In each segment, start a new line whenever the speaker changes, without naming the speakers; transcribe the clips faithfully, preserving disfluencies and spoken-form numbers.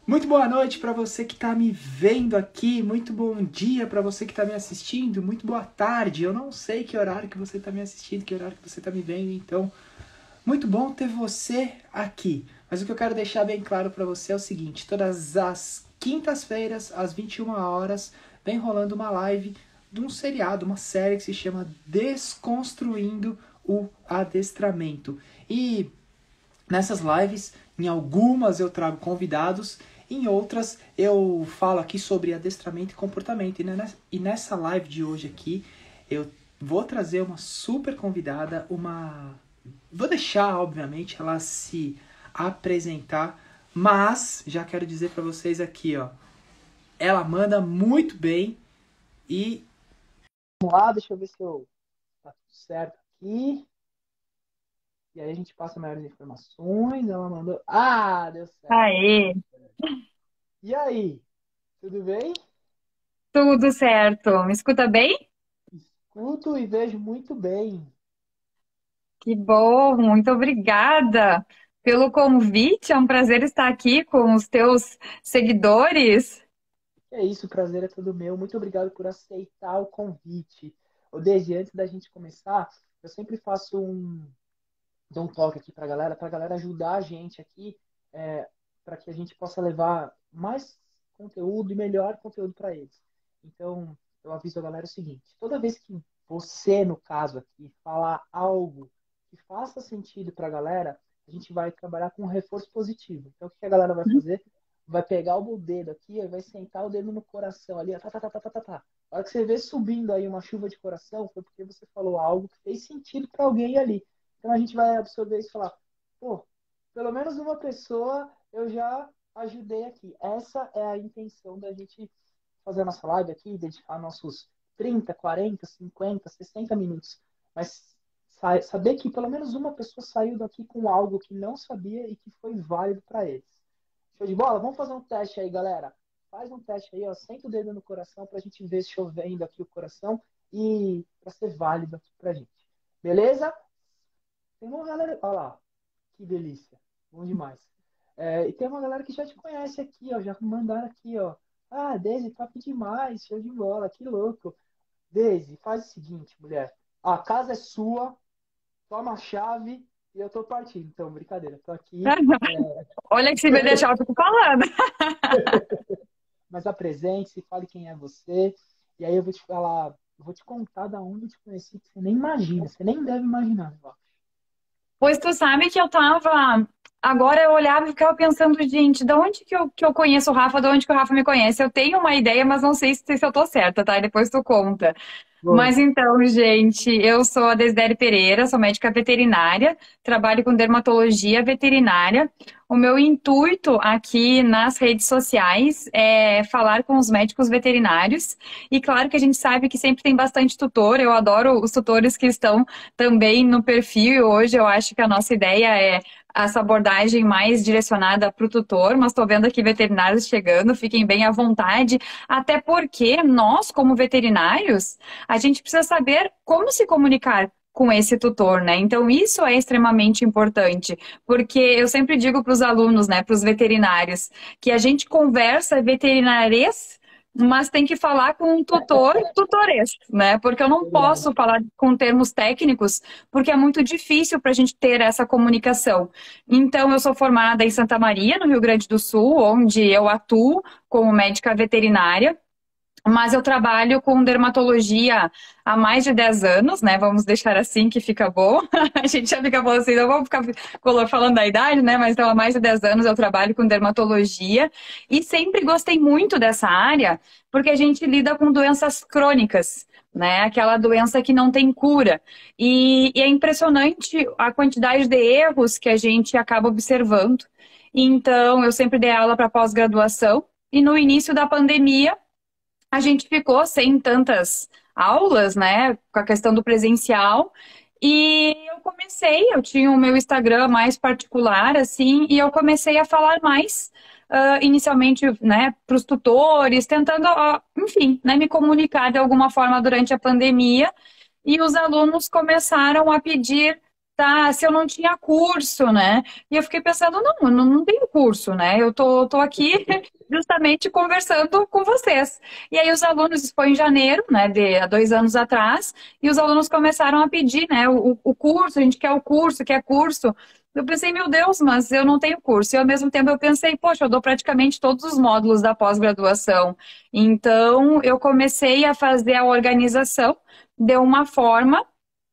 Muito boa noite para você que está me vendo aqui, muito bom dia para você que está me assistindo, muito boa tarde. Eu não sei que horário que você está me assistindo, que horário que você está me vendo, então muito bom ter você aqui. Mas o que eu quero deixar bem claro para você é o seguinte: todas as quintas-feiras, às vinte e uma horas, vem rolando uma live de um seriado, uma série que se chama Desconstruindo o Adestramento. E nessas lives, em algumas eu trago convidados, em outras eu falo aqui sobre adestramento e comportamento. E nessa live de hoje aqui, eu vou trazer uma super convidada, uma... Vou deixar, obviamente, ela se apresentar, mas já quero dizer para vocês aqui, ó, ela manda muito bem e... Vamos lá, deixa eu ver se eu... tá tudo certo aqui. E aí a gente passa maiores informações. Ela mandou... Ah, deu certo.
Aê,
E aí? Tudo bem?
tudo certo. Me escuta bem?
Escuto e vejo muito bem.
Que bom, muito obrigada pelo convite. É um prazer estar aqui com os teus seguidores.
É isso, o prazer é todo meu. Muito obrigado por aceitar o convite. Ô, Desde antes da gente começar, eu sempre faço um, dou um toque aqui pra galera, pra galera ajudar a gente aqui, é, para que a gente possa levar mais conteúdo e melhor conteúdo para eles. Então, eu aviso a galera o seguinte: toda vez que você, no caso aqui, falar algo que faça sentido para a galera, a gente vai trabalhar com um reforço positivo. Então, o que a galera vai fazer? Vai pegar o dedo aqui, vai sentar o dedo no coração ali, ó, tá, tá, tá, tá, tá, tá, tá. A hora que você vê subindo aí uma chuva de coração, foi porque você falou algo que fez sentido para alguém ali. Então a gente vai absorver isso e falar, pô, pelo menos uma pessoa eu já ajudei aqui. Essa é a intenção da gente fazer a nossa live aqui, dedicar nossos trinta, quarenta, cinquenta, sessenta minutos. Mas saber que pelo menos uma pessoa saiu daqui com algo que não sabia e que foi válido para eles. Show de bola? Vamos fazer um teste aí, galera. Faz um teste aí, ó. Senta o dedo no coração pra gente ver se chovendo aqui o coração e para ser válido aqui pra gente. Beleza? Tem uma galera. Olha lá, que delícia. Bom demais. É, e tem uma galera que já te conhece aqui, ó. Já mandaram aqui, ó. Ah, Deise, top demais. Show de bola, que louco. Deise, faz o seguinte, mulher. A casa é sua, toma a chave e eu tô partindo. Então, brincadeira, tô aqui. É,
Olha que se me deixar, eu fico falando.
mas apresente-se, fale quem é você. E aí eu vou te falar, eu vou te contar da onde eu te conheci, que você nem imagina, você nem deve imaginar, ó.
Pois tu sabe que eu tava. Agora eu olhava e ficava pensando, gente, de onde que eu, que eu conheço o Rafa, de onde que o Rafa me conhece? Eu tenho uma ideia, mas não sei se, se eu tô certa, tá? E depois tu conta. Mas
Conta.
então, gente, eu sou a Desidério Pereira, sou médica veterinária, trabalho com dermatologia veterinária. O meu intuito aqui nas redes sociais é falar com os médicos veterinários. E claro que a gente sabe que sempre tem bastante tutor, eu adoro os tutores que estão também no perfil. E hoje eu acho que a nossa ideia é essa abordagem mais direcionada para o tutor, mas estou vendo aqui veterinários chegando, fiquem bem à vontade, até porque nós, como veterinários, a gente precisa saber como se comunicar com esse tutor, né? Então, isso é extremamente importante, porque eu sempre digo para os alunos, né, para os veterinários, que a gente conversa veterinarês, mas tem que falar com um tutor tutorês, né? Porque eu não
Verdade.
posso falar com termos técnicos, porque é muito difícil para a gente ter essa comunicação. Então, eu sou formada em Santa Maria, no Rio Grande do Sul, onde eu atuo como médica veterinária. Mas eu trabalho com dermatologia há mais de dez anos, né? Vamos deixar assim que fica bom. A gente já fica falando assim, não vamos ficar falando da idade, né? Mas então há mais de dez anos eu trabalho com dermatologia e sempre gostei muito dessa área, porque a gente lida com doenças crônicas, né? Aquela doença que não tem cura. E, e é impressionante a quantidade de erros que a gente acaba observando. Então, eu sempre dei aula para pós-graduação e no início da pandemia a gente ficou sem tantas aulas, né, com a questão do presencial. E eu comecei, eu tinha o meu Instagram mais particular, assim, e eu comecei a falar mais, uh, inicialmente, né, para os tutores, tentando, uh, enfim, né, me comunicar de alguma forma durante a pandemia. E os alunos começaram a pedir perguntar se eu não tinha curso, né? E eu fiquei pensando, não, eu não, não tenho curso, né? Eu tô, tô aqui justamente conversando com vocês. E aí os alunos, isso foi em janeiro, né, de há dois anos atrás, e os alunos começaram a pedir, né, o, o curso, a gente quer o curso, quer curso. Eu pensei, meu Deus, mas eu não tenho curso. E ao mesmo tempo eu pensei, poxa, eu dou praticamente todos os módulos da pós-graduação. Então eu comecei a fazer a organização de uma forma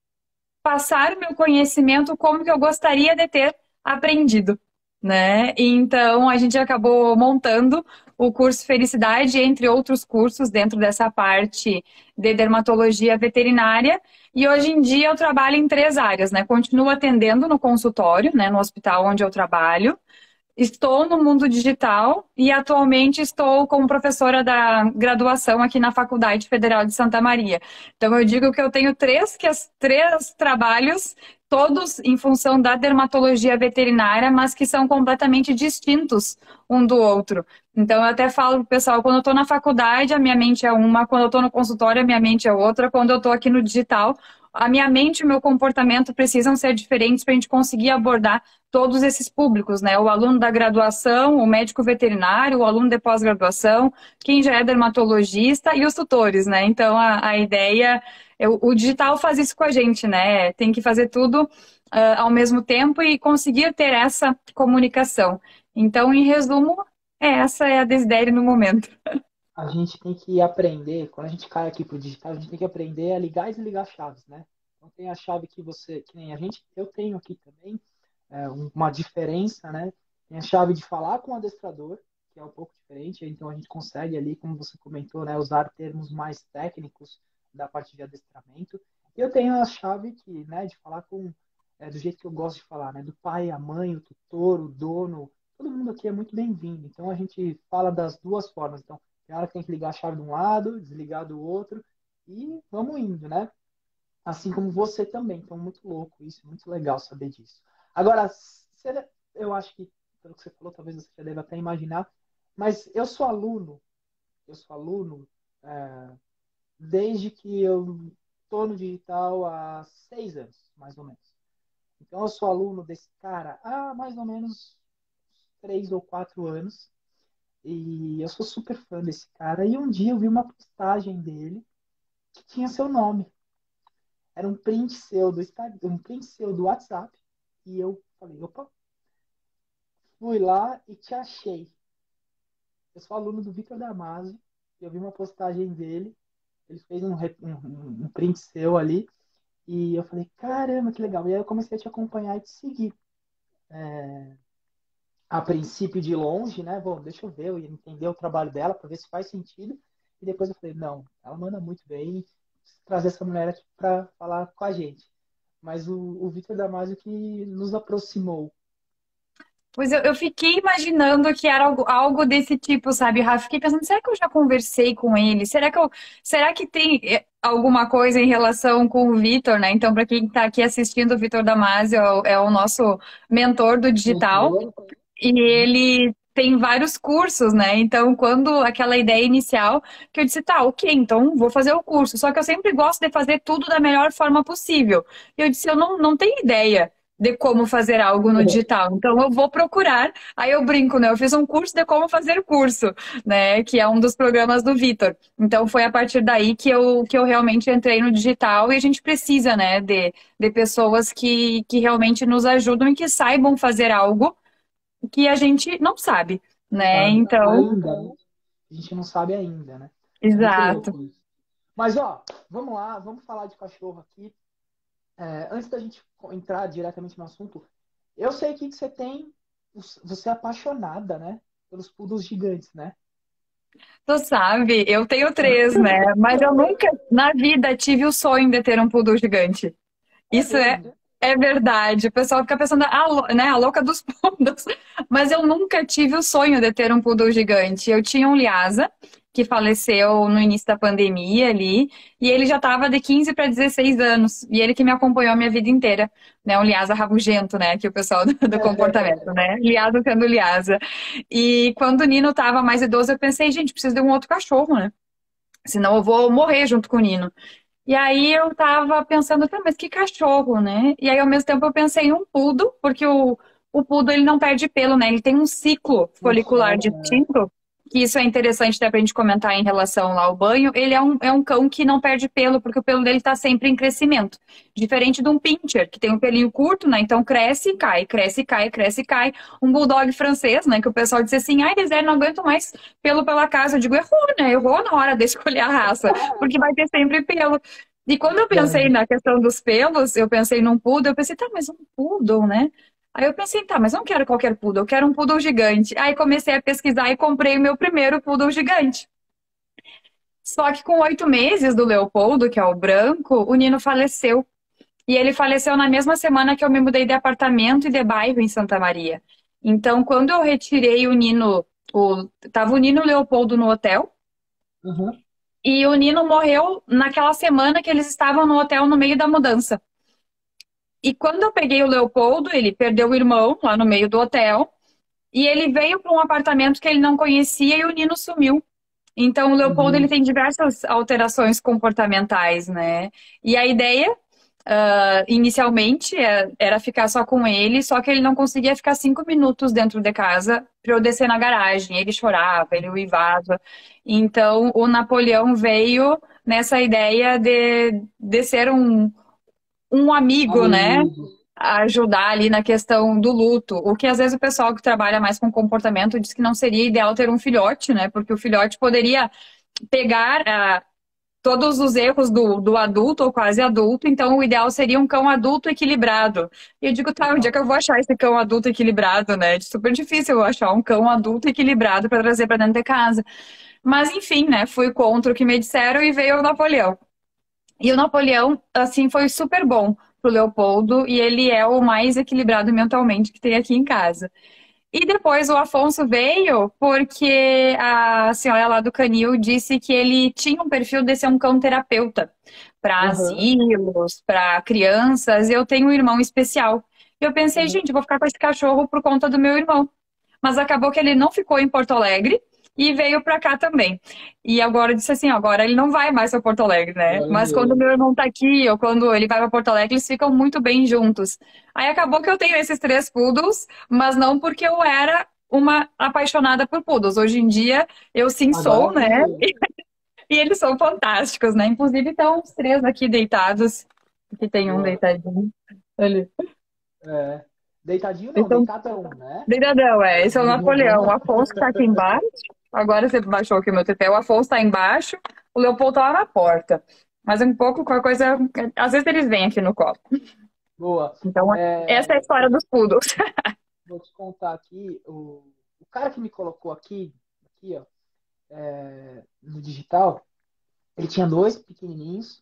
passar o meu conhecimento como que eu gostaria de ter aprendido, né? Então a gente acabou montando o curso Felicidade, entre outros cursos dentro dessa parte de dermatologia veterinária. E hoje em dia eu trabalho em três áreas, né? Continuo atendendo no consultório, né? No hospital onde eu trabalho. Estou no mundo digital e atualmente estou como professora da graduação aqui na Faculdade Federal de Santa Maria. Então eu digo que eu tenho três, que as, três trabalhos, todos em função da dermatologia veterinária, mas que são completamente distintos um do outro. Então eu até falo pro pessoal, quando eu estou na faculdade, a minha mente é uma, quando eu estou no consultório, a minha mente é outra, quando eu estou aqui no digital, a minha mente e o meu comportamento precisam ser diferentes para a gente conseguir abordar todos esses públicos, né? O aluno da graduação, o médico veterinário, o aluno de pós-graduação, quem já é dermatologista e os tutores, né? Então, a, a ideia... Eu, o digital faz isso com a gente, né? Tem que fazer tudo uh, ao mesmo tempo e conseguir ter essa comunicação. Então, em resumo, é, essa é a Desidério no momento.
A gente tem que aprender, quando a gente cai aqui pro digital, a gente tem que aprender a ligar e desligar chaves, né? Então tem a chave que você, que nem a gente, eu tenho aqui também, é, uma diferença, né? Tem a chave de falar com o adestrador, que é um pouco diferente, então a gente consegue ali, como você comentou, né, usar termos mais técnicos da parte de adestramento. E eu tenho a chave que, né, de falar com, é, do jeito que eu gosto de falar, né? Do pai, a mãe, o tutor, o dono, todo mundo aqui é muito bem-vindo. Então a gente fala das duas formas. Então, tem hora que tem que ligar a chave de um lado, desligar do outro, e vamos indo, né? Assim como você também. Então, muito louco isso, muito legal saber disso. Agora, eu acho que, pelo que você falou, talvez você já deve até imaginar, mas eu sou aluno, eu sou aluno é, desde que eu estou no digital há seis anos, mais ou menos. Então, eu sou aluno desse cara há mais ou menos três ou quatro anos. E eu sou super fã desse cara. E um dia eu vi uma postagem dele que tinha seu nome. Era um print seu do Instagram, um print seu do WhatsApp. E eu falei, opa, fui lá e te achei. Eu sou aluno do Vitor Damasio. E eu vi uma postagem dele. Ele fez um, um, um print seu ali. E eu falei, caramba, que legal. E aí eu comecei a te acompanhar e te seguir. É... A princípio de longe, né? Bom, deixa eu ver, eu ia entender o trabalho dela para ver se faz sentido. E depois eu falei, não, ela manda muito bem, trazer essa mulher aqui para falar com a gente. Mas o, o Vitor Damasio que nos aproximou.
Pois eu, eu fiquei imaginando que era algo, algo desse tipo, sabe, Rafa? Fiquei pensando, será que eu já conversei com ele? Será que eu, será que tem eh, alguma coisa em relação com o Vitor, né? Então, para quem está aqui assistindo, o Vitor Damasio é o, é o nosso mentor do digital. E ele tem vários cursos, né? Então, quando aquela ideia inicial, que eu disse, tá, ok, então vou fazer o curso. Só que eu sempre gosto de fazer tudo da melhor forma possível. E eu disse, eu não, não tenho ideia de como fazer algo no digital. Então, eu vou procurar. Aí eu brinco, né? Eu fiz um curso de como fazer curso, né? Que é um dos programas do Vitor. Então, foi a partir daí que eu, que eu realmente entrei no digital. E a gente precisa, né? De, de pessoas que, que realmente nos ajudam e que saibam fazer algo que a gente não sabe, né?
Sabe?
Então,
Ainda, né? A gente não sabe ainda, né? É muito
exato.
louco isso. Mas, ó, vamos lá, vamos falar de cachorro aqui. É, antes da gente entrar diretamente no assunto, eu sei que você tem, você é apaixonada, né? Pelos poodles gigantes, né?
Tu sabe, eu tenho três, né? Mas eu nunca na vida tive o sonho de ter um poodle gigante.
É
Isso é,
mesmo?
é verdade. O pessoal fica pensando, ah, lou- né, a louca dos poodles. Mas eu nunca tive o sonho de ter um poodle gigante. Eu tinha um Lhasa, que faleceu no início da pandemia ali, e ele já estava de quinze para dezesseis anos. E ele que me acompanhou a minha vida inteira. Né, um Lhasa rabugento, né? Que o pessoal do, do comportamento, né? Lhasa sendo Lhasa. E quando o Nino estava mais idoso, eu pensei, gente, preciso de um outro cachorro, né? Senão eu vou morrer junto com o Nino. E aí eu tava pensando, tá, mas que cachorro, né? E aí ao mesmo tempo eu pensei em um poodle, porque o, o poodle ele não perde pelo, né? Ele tem um ciclo folicular
Funciona, né?
distinto, que isso é interessante até pra gente comentar em relação lá ao banho. Ele é um, é um cão que não perde pelo, porque o pelo dele tá sempre em crescimento. Diferente de um pincher, que tem um pelinho curto, né? Então cresce e cai, cresce e cai, cresce e cai. Um bulldog francês, né? Que o pessoal disse assim, ai, Elisé, não aguento mais pelo pela casa. Eu digo, errou, né? Errou na hora de escolher a raça, porque vai ter sempre pelo. E quando eu pensei
É.
na questão dos pelos, eu pensei num poodle, eu pensei, tá, mas um poodle, né? Aí eu pensei, tá, mas eu não quero qualquer poodle, eu quero um poodle gigante. Aí comecei a pesquisar e comprei o meu primeiro poodle gigante. Só que com oito meses do Leopoldo, que é o branco, o Nino faleceu. E ele faleceu na mesma semana que eu me mudei de apartamento e de bairro em Santa Maria. Então, quando eu retirei o Nino, o, tava o Nino e o Leopoldo no hotel,
Uhum.
e o Nino morreu naquela semana que eles estavam no hotel no meio da mudança. E quando eu peguei o Leopoldo, ele perdeu o irmão lá no meio do hotel. E ele veio para um apartamento que ele não conhecia e o Nino sumiu. Então, o Leopoldo ele
Uhum.
tem diversas alterações comportamentais, né? E a ideia, ah, inicialmente, é- era ficar só com ele, só que ele não conseguia ficar cinco minutos dentro de casa para eu descer na garagem. Ele chorava, ele uivava. Então, o Napoleão veio nessa ideia de, de ser um, um amigo, né?
Amigo.
Ajudar ali na questão do luto. O que às vezes o pessoal que trabalha mais com comportamento diz que não seria ideal ter um filhote, né? Porque o filhote poderia pegar ah, todos os erros do, do adulto ou quase adulto, então o ideal seria um cão adulto equilibrado. E eu digo, tá, onde é que eu vou achar esse cão adulto equilibrado, né? É super difícil eu achar um cão adulto equilibrado para trazer para dentro de casa. Mas enfim, né? Fui contra o que me disseram e veio o Napoleão. E o Napoleão, assim, foi super bom pro Leopoldo e ele é o mais equilibrado mentalmente que tem aqui em casa. E depois o Afonso veio porque a senhora lá do Canil disse que ele tinha um perfil de ser um cão terapeuta para
Uhum.
asilos, para crianças. Eu tenho um irmão especial. E eu pensei,
Uhum.
gente, eu vou ficar com esse cachorro por conta do meu irmão. Mas acabou que ele não ficou em Porto Alegre e veio para cá também. E agora eu disse assim, agora ele não vai mais para Porto Alegre, né?
Agora
Mas quando
veio.
meu irmão tá aqui ou quando ele vai para Porto Alegre, eles ficam muito bem juntos. Aí acabou que eu tenho esses três poodles, mas não porque eu era uma apaixonada por poodles. Hoje em dia eu sim
Agora
sou, né?
veio.
E eles são fantásticos, né? Inclusive estão os três aqui deitados. Aqui tem um
Boa.
deitadinho. Ali.
É. Deitadinho
Eles
não,
são
deitadão, né?
Deitadão, é. Esse é o Napoleão. O Afonso tá aqui embaixo. Agora você baixou aqui o meu tripé. O Afonso tá embaixo. O Leopoldo tá lá na porta. Mas um pouco com a coisa. Às vezes eles vêm aqui no colo.
Boa.
Então, essa é a
É,
história dos poodles.
vou te contar aqui, o, o cara que me colocou aqui, aqui, ó, é, no digital, ele tinha dois pequenininhos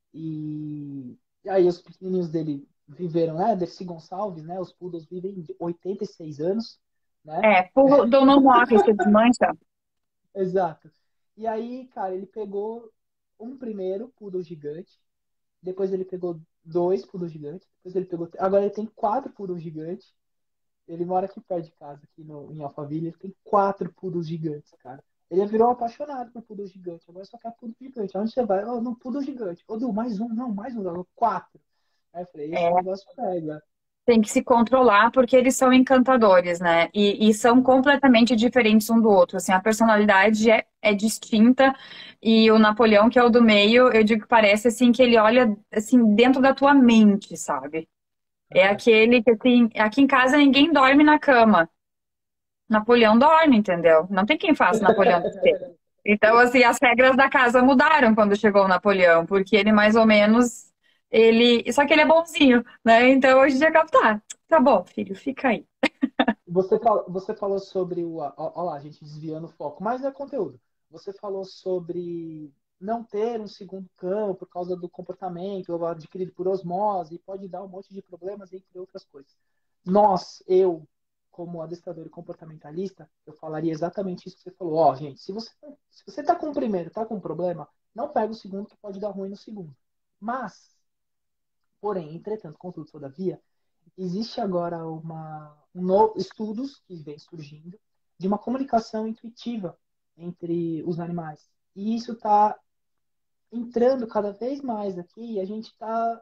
e, e aí os pequenininhos dele viveram, né, Dercy Gonçalves, né, os poodles vivem de oitenta e seis anos, né?
É, poodle não morre, se desmancha.
Exato. E aí, cara, ele pegou um primeiro poodle gigante, depois ele pegou dois poodles gigantes, depois ele pegou, agora ele tem quatro poodles gigantes. Ele mora aqui perto de casa, aqui no, em Alphaville. Ele tem quatro poodles gigantes, cara. Ele virou um apaixonado por poodle gigante. Agora só quer poodle gigante. Onde você vai? Oh, não, poodle gigante. Ô, Du, mais um. Não, mais um. Não, quatro. Aí eu falei, esse
É,
negócio pega.
tem que se controlar porque eles são encantadores, né? E, e são completamente diferentes um do outro. Assim, a personalidade é, é distinta e o Napoleão, que é o do meio, eu digo que parece assim que ele olha assim dentro da tua mente, sabe? É aquele que assim, aqui em casa ninguém dorme na cama. Napoleão dorme, entendeu? Não tem quem faça Napoleão descer. Então, assim, as regras da casa mudaram quando chegou o Napoleão, porque ele mais ou menos ele, só que ele é bonzinho, né? Então hoje em dia tá, tá bom, filho, fica aí.
Você, fal- você falou sobre o. Ó, ó lá, a gente desviando o foco, mas é conteúdo. Você falou sobre não ter um segundo cão por causa do comportamento ou adquirido por osmose, e pode dar um monte de problemas, entre outras coisas. Nós, eu, como adestrador e comportamentalista, eu falaria exatamente isso que você falou. Ó, gente, se você, se você tá com o primeiro, tá com um problema, não pega o segundo, que pode dar ruim no segundo. Mas, porém, entretanto, contudo, todavia, existe agora uma, um novo, estudos que vem surgindo de uma comunicação intuitiva entre os animais. E isso está entrando cada vez mais aqui e a gente está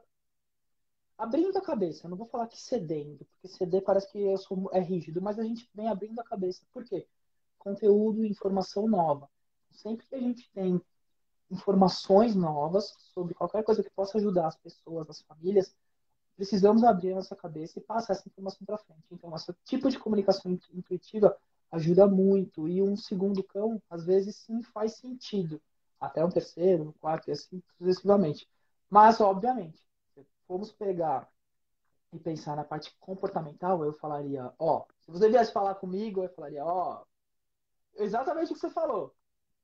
abrindo a cabeça. Eu não vou falar que cedendo, porque ceder parece que eu sou, é rígido, mas a gente vem abrindo a cabeça. Por quê? Conteúdo e informação nova. Sempre que a gente tem informações novas sobre qualquer coisa que possa ajudar as pessoas, as famílias, precisamos abrir a nossa cabeça e passar essa informação para frente. Então, esse tipo de comunicação intuitiva ajuda muito. E um segundo cão, às vezes, sim, faz sentido. Até um terceiro, um quarto, e assim sucessivamente. Mas, obviamente, se formos pegar e pensar na parte comportamental, eu falaria, ó, se você viesse falar comigo, eu falaria, ó, exatamente o que você falou.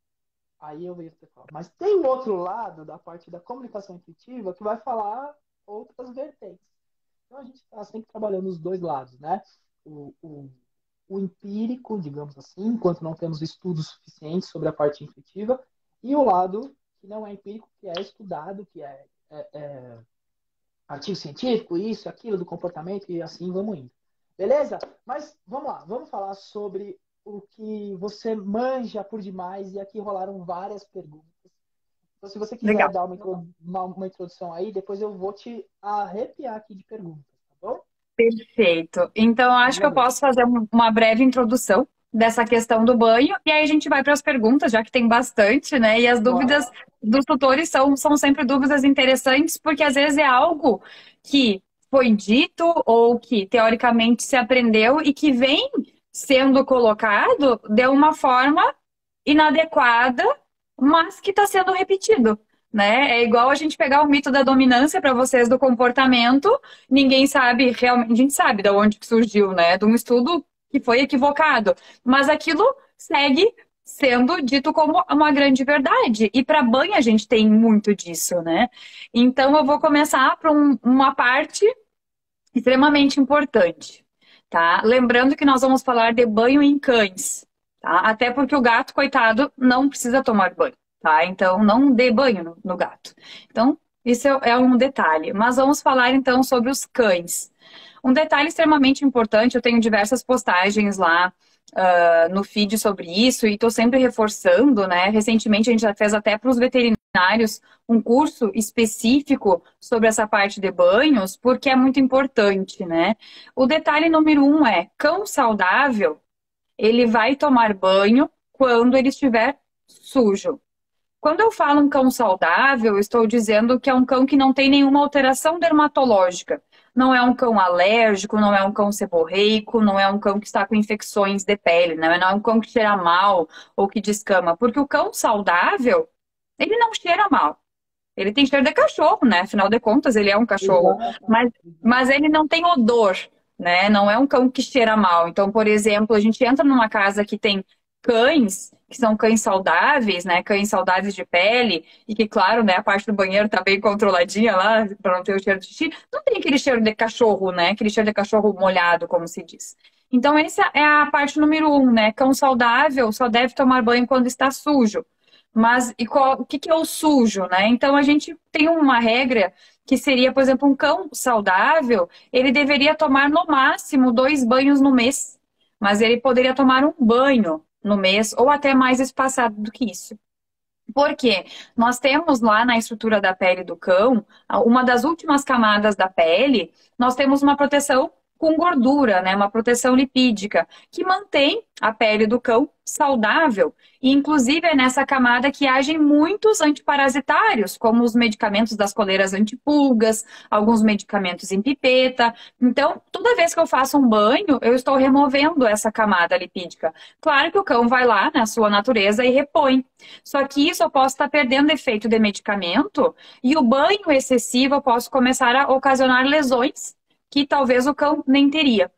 Aí eu ia ter falar. Mas tem o outro lado da parte da comunicação intuitiva que vai falar outras vertentes. Então a gente está sempre trabalhando os dois lados, né? O, o, o empírico, digamos assim, enquanto não temos estudos suficientes sobre a parte intuitiva, e o lado que não é empírico, que é estudado, que é, é, é artigo científico, isso, aquilo, do comportamento, e assim vamos indo. Beleza? Mas vamos lá, vamos falar sobre o que você manja por demais, e aqui rolaram várias perguntas. Então, se você quiser
Legal.
dar uma, uma, uma introdução aí, depois eu vou te arrepiar aqui de perguntas, tá bom?
Perfeito. Então, acho que
Manda
eu
ver.
posso fazer um- uma breve introdução dessa questão do banho, e aí a gente vai para as perguntas, já que tem bastante, né? E as
Bora.
dúvidas dos tutores são, são sempre dúvidas interessantes, porque às vezes é algo que foi dito ou que teoricamente se aprendeu e que vem sendo colocado de uma forma inadequada, mas que está sendo repetido. Né? É igual a gente pegar o mito da dominância para vocês do comportamento, ninguém sabe realmente, a gente sabe de onde que surgiu, né? De um estudo que foi equivocado, mas aquilo segue sendo dito como uma grande verdade. E para banho a gente tem muito disso, né? Então eu vou começar por um, uma parte extremamente importante, tá? Lembrando que nós vamos falar de banho em cães, tá? Até porque o gato, coitado, não precisa tomar banho, tá? Então, não dê banho no, no gato. Então, isso é, é um detalhe. Mas vamos falar, então, sobre os cães. Um detalhe extremamente importante, eu tenho diversas postagens lá uh, no feed sobre isso e estou sempre reforçando, né? Recentemente a gente já fez até para os veterinários um curso específico sobre essa parte de banhos, porque é muito importante, né? O detalhe número um é, cão saudável, ele vai tomar banho quando ele estiver sujo. Quando eu falo um cão saudável, eu estou dizendo que é um cão que não tem nenhuma alteração dermatológica. Não é um cão alérgico, não é um cão seborreico, não é um cão que está com infecções de pele, não é um cão que cheira mal ou que descama. Porque o cão saudável, ele não cheira mal. Ele tem cheiro de cachorro, né? Afinal de contas, ele é um cachorro.
Exato.
Mas, mas ele não tem odor, né? Não é um cão que cheira mal. Então, por exemplo, a gente entra numa casa que tem cães, que são cães saudáveis, né? Cães saudáveis de pele, e que, claro, né, a parte do banheiro tá bem controladinha lá, para não ter o cheiro de xixi. Não tem aquele cheiro de cachorro, né? Aquele cheiro de cachorro molhado, como se diz. Então, essa é a parte número um, né? Cão saudável só deve tomar banho quando está sujo. Mas e qual, o que, que é o sujo, né? Então, a gente tem uma regra que seria, por exemplo, um cão saudável, ele deveria tomar no máximo dois banhos no mês. Mas ele poderia tomar um banho no mês, ou até mais espaçado do que isso. Por quê? Nós temos lá na estrutura da pele do cão, uma das últimas camadas da pele, nós temos uma proteção com gordura, né? Uma proteção lipídica, que mantém a pele do cão saudável. E, inclusive, é nessa camada que agem muitos antiparasitários, como os medicamentos das coleiras antipulgas, alguns medicamentos em pipeta. Então, toda vez que eu faço um banho, eu estou removendo essa camada lipídica. Claro que o cão vai lá na sua natureza e repõe. Só que isso eu posso estar perdendo efeito de medicamento e o banho excessivo eu posso começar a ocasionar lesões que talvez o cão nem teria.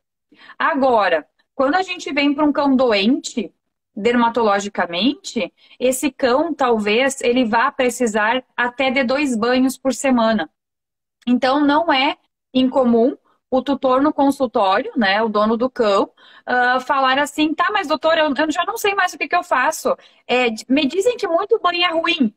Agora, quando a gente vem para um cão doente, dermatologicamente, esse cão talvez ele vá precisar até de dois banhos por semana. Então, não é incomum o tutor no consultório, né, o dono do cão, uh, falar assim, tá, mas doutor, eu, eu já não sei mais o que, que eu faço. É, me dizem que muito banho é ruim.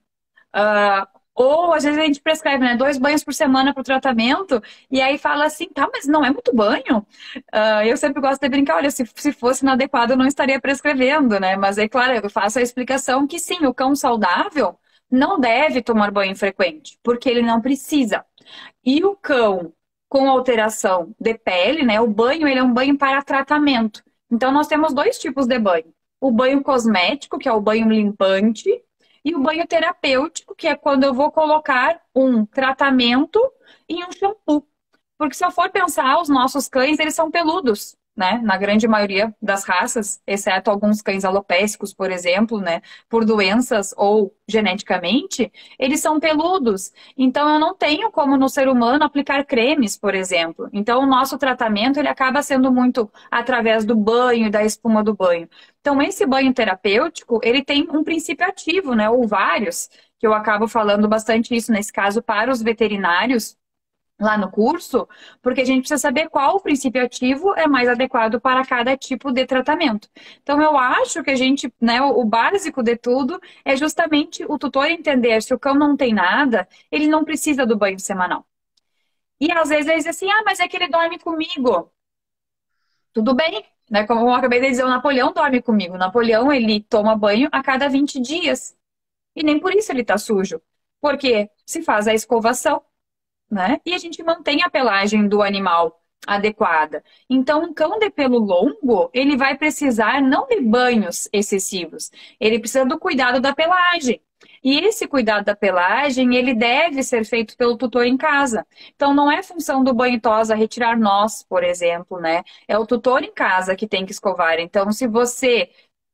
Uh, ou às vezes a gente prescreve, né, dois banhos por semana para o tratamento, e aí fala assim, tá, mas não é muito banho? Uh, eu sempre gosto de brincar, olha, se, se fosse inadequado eu não estaria prescrevendo, né? Mas é claro, eu faço a explicação que sim, o cão saudável não deve tomar banho frequente, porque ele não precisa. E o cão com alteração de pele, né? O banho, ele é um banho para tratamento. Então, nós temos dois tipos de banho. O banho cosmético, que é o banho limpante, e o banho terapêutico, que é quando eu vou colocar um tratamento e um shampoo. Porque se eu for pensar, os nossos cães, eles são peludos, né? Na grande maioria das raças, exceto alguns cães alopécicos, por exemplo, né? Por doenças ou geneticamente, eles são peludos. Então, eu não tenho como no ser humano aplicar cremes, por exemplo. Então, o nosso tratamento, ele acaba sendo muito através do banho e da espuma do banho. Então, esse banho terapêutico, ele tem um princípio ativo, né? Ou vários, que eu acabo falando bastante isso nesse caso para os veterinários, lá no curso, porque a gente precisa saber qual o princípio ativo é mais adequado para cada tipo de tratamento. Então, eu acho que a gente, né, o básico de tudo é justamente o tutor entender se o cão não tem nada, ele não precisa do banho semanal. E às vezes ele diz assim, ah, mas é que ele dorme comigo. Tudo bem, né? Como eu acabei de dizer, o Napoleão dorme comigo. O Napoleão, ele toma banho a cada vinte dias. E nem por isso ele tá sujo. Porque se faz a escovação, né? E a gente mantém a pelagem do animal adequada. Então, um cão de pelo longo, ele vai precisar não de banhos excessivos, ele precisa do cuidado da pelagem. E esse cuidado da pelagem, ele deve ser feito pelo tutor em casa. Então, não é função do banho tosa retirar nós, por exemplo, né? É o tutor em casa que tem que escovar. Então, se você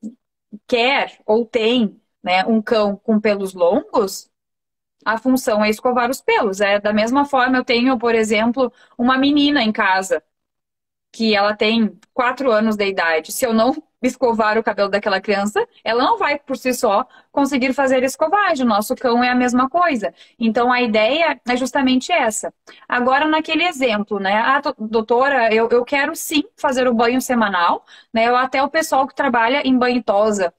quer ou tem, né, um cão com pelos longos, a função é escovar os pelos. É da mesma forma, eu tenho, por exemplo, uma menina em casa que ela tem quatro anos de idade. Se eu não escovar o cabelo daquela criança, ela não vai por si só conseguir fazer escovagem. O nosso cão é a mesma coisa. Então a ideia é justamente essa. Agora, naquele exemplo, né? Ah, doutora, eu, eu quero sim fazer o banho semanal, né? Eu, até o pessoal que trabalha em banho tosa.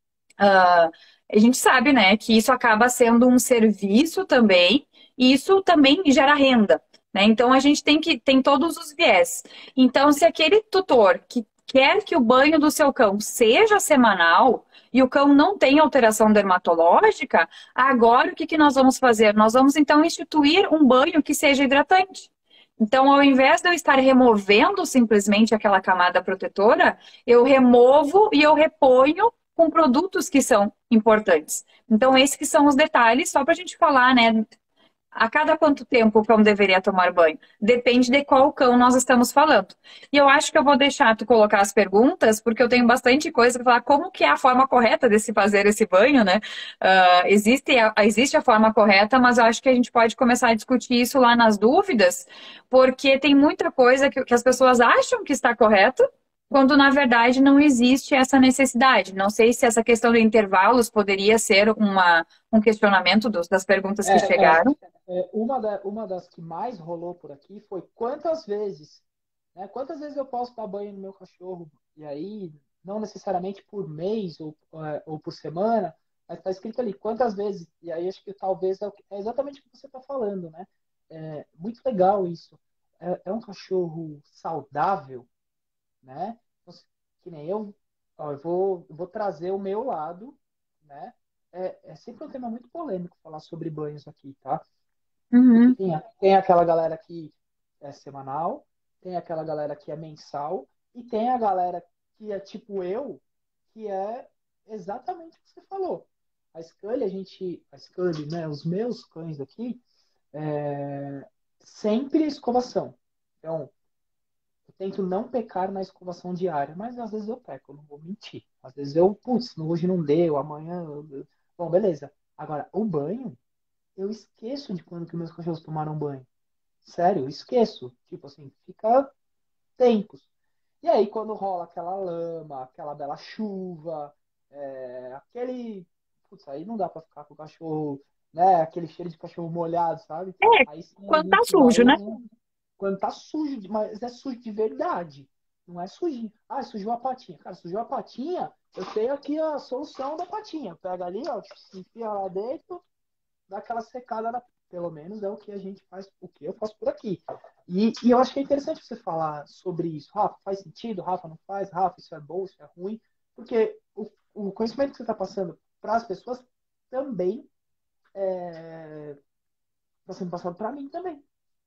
Uh, a gente sabe, né, que isso acaba sendo um serviço também, e isso também gera renda, né? Então a gente tem que tem todos os viés. Então, se aquele tutor que quer que o banho do seu cão seja semanal e o cão não tem alteração dermatológica, agora o que que nós vamos fazer? Nós vamos então instituir um banho que seja hidratante. Então, ao invés de eu estar removendo simplesmente aquela camada protetora, eu removo e eu reponho com produtos que são importantes. Então, esses que são os detalhes, só para a gente falar, né? A cada quanto tempo o cão deveria tomar banho? Depende de qual cão nós estamos falando. E eu acho que eu vou deixar tu colocar as perguntas, porque eu tenho bastante coisa para falar como que é a forma correta de se fazer esse banho, né? Uh, existe, a, existe a forma correta, mas eu acho que a gente pode começar a discutir isso lá nas dúvidas, porque tem muita coisa que, que as pessoas acham que está correto, quando na verdade não existe essa necessidade. Não sei se essa questão de intervalos poderia ser uma, um questionamento dos, das perguntas que
É, é,
chegaram.
é, uma, da, uma das que mais rolou por aqui foi quantas vezes, né? Quantas vezes eu posso dar banho no meu cachorro? E aí, não necessariamente por mês ou, é, ou por semana, mas está escrito ali quantas vezes. E aí acho que talvez é, o que- é exatamente o que você está falando, né? É muito legal isso. É, é um cachorro saudável, né? Então, que nem eu, ó, eu vou, eu vou trazer o meu lado, né? É, é sempre um tema muito polêmico falar sobre banhos aqui, tá? Porque
Uhum.
tem, a- tem aquela galera que é semanal, tem aquela galera que é mensal, e tem a galera que é tipo eu, que é exatamente o que você falou. A Scully, a gente, a Scully, né? Os meus cães aqui, é, sempre escovação. Então, eu tento não pecar na escovação diária, mas às vezes eu peco, eu não vou mentir. Às vezes eu, putz, hoje não deu, amanhã. eu- Bom, beleza. Agora, o banho, eu esqueço de quando que meus cachorros tomaram banho. Sério, eu esqueço. Tipo assim, fica tempos. E aí, quando rola aquela lama, aquela bela chuva, é, aquele. Putz, aí não dá pra ficar com o cachorro, né? Aquele cheiro de cachorro molhado, sabe?
É,
Aí sim a
quando tá
gente vai.
sujo, né?
Quando tá sujo, de- mas é sujo de verdade. Não é sujinho. Ah, sujou a patinha. Cara, sujou a patinha, eu tenho aqui a solução da patinha. Pega ali, ó, se enfia lá dentro, dá aquela secada. Na... Pelo menos é o que a gente faz, o que eu faço por aqui. E, e eu acho que é interessante você falar sobre isso. Rafa, faz sentido? Rafa, não faz? Rafa, isso é bom, isso é ruim? Porque o, o conhecimento que você está passando para as pessoas também é, tá sendo passado para mim também.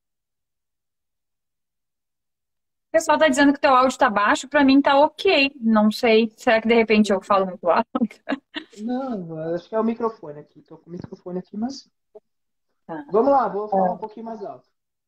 O pessoal tá dizendo que teu áudio tá baixo, pra mim tá ok. Não sei. Será que de repente eu falo muito alto?
Não, acho que é o microfone aqui. Tô com o microfone aqui, mas
Tá.
vamos lá, vou falar um pouquinho mais alto.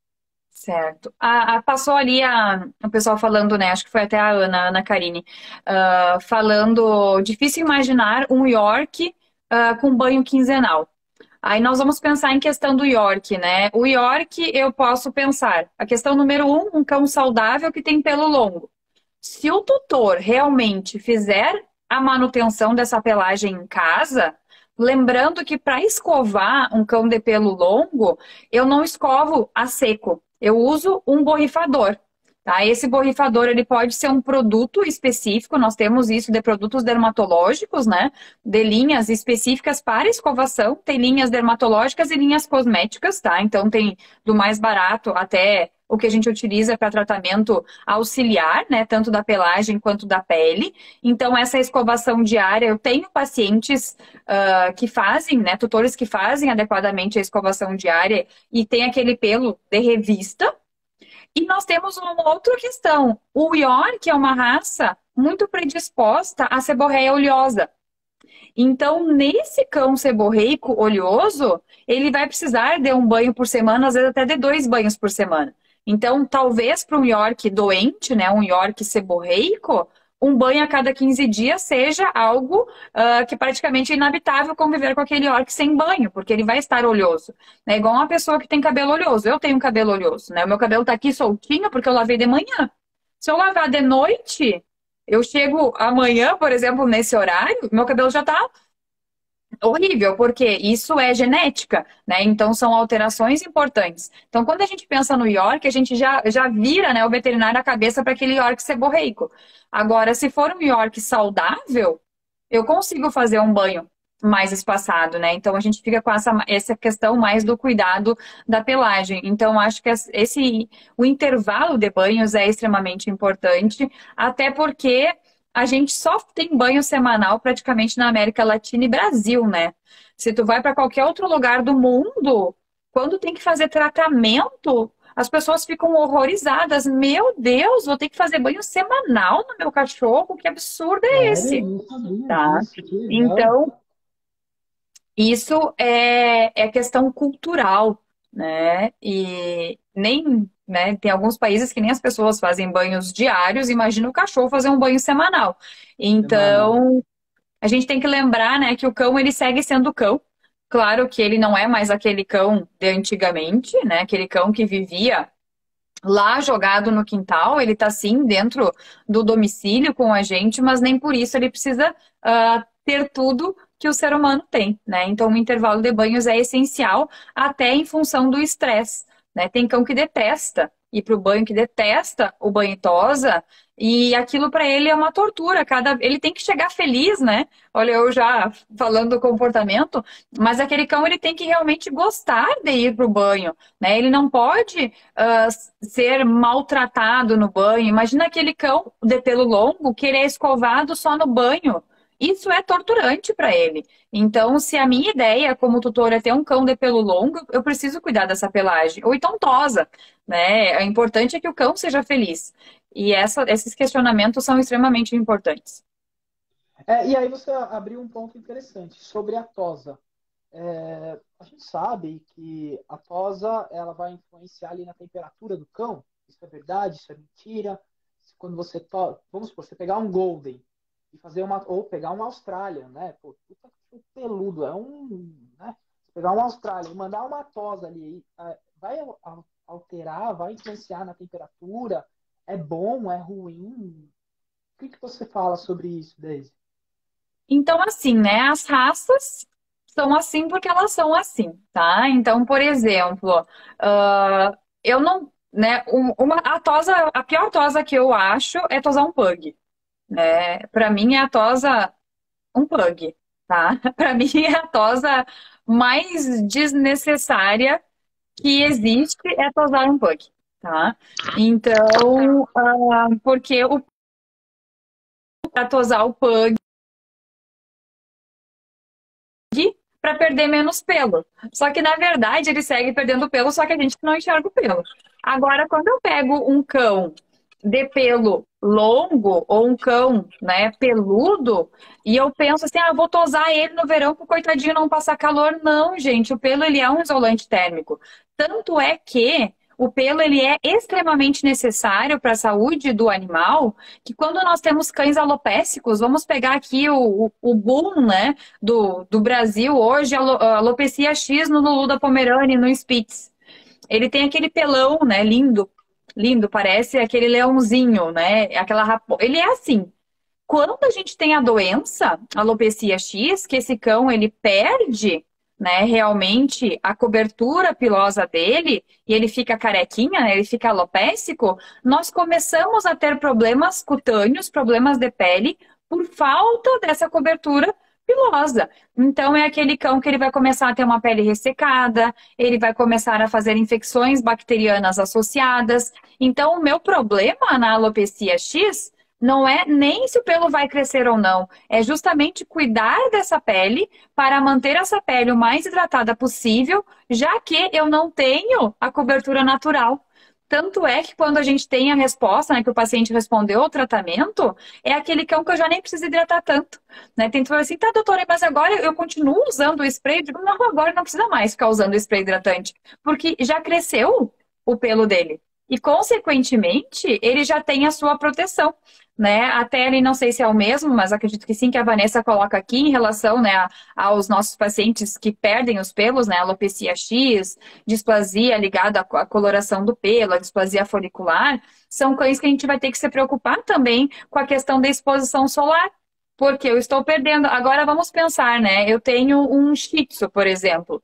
Certo. A, a- passou ali a, o pessoal falando, né? Acho que foi até a Ana, Ana Karine, ah, falando, difícil imaginar um York ah, com banho quinzenal. Aí nós vamos pensar em questão do York, né? O York eu posso pensar. A questão número um, um cão saudável que tem pelo longo. Se o tutor realmente fizer a manutenção dessa pelagem em casa, lembrando que para escovar um cão de pelo longo, eu não escovo a seco. Eu uso um borrifador. Tá? Esse borrifador ele pode ser um produto específico, nós temos isso de produtos dermatológicos, né? De linhas específicas para escovação, tem linhas dermatológicas e linhas cosméticas, tá? Então tem do mais barato até o que a gente utiliza para tratamento auxiliar, né? Tanto da pelagem quanto da pele. Então, essa escovação diária, eu tenho pacientes uh, que fazem, né? Tutores que fazem adequadamente a escovação diária e tem aquele pelo de revista. E nós temos uma outra questão. O York é uma raça muito predisposta à seborreia oleosa. Então, nesse cão seborreico oleoso, ele vai precisar de um banho por semana, às vezes até de dois banhos por semana. Então, talvez para um York doente, né, um York seborreico, um banho a cada quinze dias seja algo uh, que praticamente é inabitável conviver com aquele York sem banho, porque ele vai estar oleoso. É igual uma pessoa que tem cabelo oleoso. Eu tenho cabelo oleoso, né? O meu cabelo tá aqui soltinho porque eu lavei de manhã. Se eu lavar de noite, eu chego amanhã, por exemplo, nesse horário, meu cabelo já tá horrível, porque isso é genética, né? Então são alterações importantes. Então, quando a gente pensa no York, a gente já, já vira, né, o veterinário a cabeça para aquele York seborreico. Agora, se for um York saudável, eu consigo fazer um banho mais espaçado, né? Então a gente fica com essa, essa questão mais do cuidado da pelagem. Então, acho que esse o intervalo de banhos é extremamente importante, até porque a gente só tem banho semanal praticamente na América Latina e Brasil, né? Se tu vai para qualquer outro lugar do mundo, quando tem que fazer tratamento, as pessoas ficam horrorizadas. Meu Deus, vou ter que fazer banho semanal no meu cachorro? Que absurdo é
Sério,
esse?
eu não sabia
Tá?
disso, que legal.
Então, isso é, é questão cultural, né? E nem, né? Tem alguns países que nem as pessoas fazem banhos diários, imagina o cachorro fazer um banho semanal.
Semanal.
Então, a gente tem que lembrar, né, que o cão ele segue sendo cão. Claro que ele não é mais aquele cão de antigamente, né? Aquele cão que vivia lá jogado no quintal, ele tá sim dentro do domicílio com a gente, mas nem por isso ele precisa ah, ter tudo que o ser humano tem, né? Então o intervalo de banhos é essencial até em função do estresse, né? Tem cão que detesta ir para o banho, que detesta o banho e tosa, e aquilo para ele é uma tortura. Cada ele tem que chegar feliz, né? Olha, eu já falando do comportamento, mas aquele cão ele tem que realmente gostar de ir para o banho, né? Ele não pode ah, ser maltratado no banho. Imagina aquele cão de pelo longo que ele é escovado só no banho. Isso é torturante para ele. Então, se a minha ideia como tutora é ter um cão de pelo longo, eu preciso cuidar dessa pelagem. Ou então tosa, né? O importante é que o cão seja feliz. E essa- esses questionamentos são extremamente importantes.
É, e aí você abriu um ponto interessante sobre a tosa. É, a gente sabe que a tosa ela vai influenciar ali na temperatura do cão. Isso é verdade? Isso é mentira? Quando você to... vamos supor, você pegar um Golden e fazer uma ou pegar um Australian, né? Pô, puta que peludo, é um, né? Pegar um Australian e mandar uma tosa ali, é, vai alterar, vai influenciar na temperatura? É bom, é ruim? O que que você fala sobre isso, Daisy?
Então, assim, né? As raças são assim porque elas são assim, tá? Então, por exemplo, ah, eu não, né? um- Uma, a tosa, a pior tosa que eu acho é tosar um pug, né? Para mim é a tosa um pug, tá? Para mim é a tosa mais desnecessária que existe é tosar um pug, tá? Então, ah, porque o para tosar o pug para perder menos pelo. Só que, na verdade, ele segue perdendo pelo, só que a gente não enxerga o pelo. Agora, quando eu pego um cão de pelo longo ou um cão, né, peludo, e eu penso assim, ah, eu vou tosar ele no verão pro coitadinho não passar calor. Não, gente, o pelo ele é um isolante térmico. Tanto é que o pelo ele é extremamente necessário para a saúde do animal, que quando nós temos cães alopécicos, vamos pegar aqui o, o, o boom, né, do, do Brasil hoje, a alo- a alopecia X no Lulu da Pomerânia, no Spitz. Ele tem aquele pelão, né, lindo, lindo, parece aquele leãozinho, né, aquela rapo... Ele é assim. Quando a gente tem a doença, alopecia X, que esse cão ele perde, né, realmente a cobertura pilosa dele e ele fica carequinha, né, ele fica alopécico, nós começamos a ter problemas cutâneos, problemas de pele, por falta dessa cobertura pilosa. Então é aquele cão que ele vai começar a ter uma pele ressecada, ele vai começar a fazer infecções bacterianas associadas. Então o meu problema na alopecia X não é nem se o pelo vai crescer ou não, é justamente cuidar dessa pele para manter essa pele o mais hidratada possível, já que eu não tenho a cobertura natural. Tanto é que quando a gente tem a resposta, né, que o paciente respondeu ao tratamento, é aquele cão que eu já nem preciso hidratar tanto. Né? Tem que falar assim, tá, doutora, mas agora eu continuo usando o spray? Eu digo, não, agora não precisa mais ficar usando o spray hidratante, porque já cresceu o pelo dele. E, consequentemente, ele já tem a sua proteção, né? Até ele, não sei se é o mesmo, mas acredito que sim, que a Vanessa coloca aqui em relação, né, a- aos nossos pacientes que perdem os pelos, né? Alopecia X, displasia ligada à co- à coloração do pelo, a displasia folicular, são cães que a gente vai ter que se preocupar também com a questão da exposição solar. Porque eu estou perdendo. Agora vamos pensar, né? Eu tenho um Shih Tzu, por exemplo.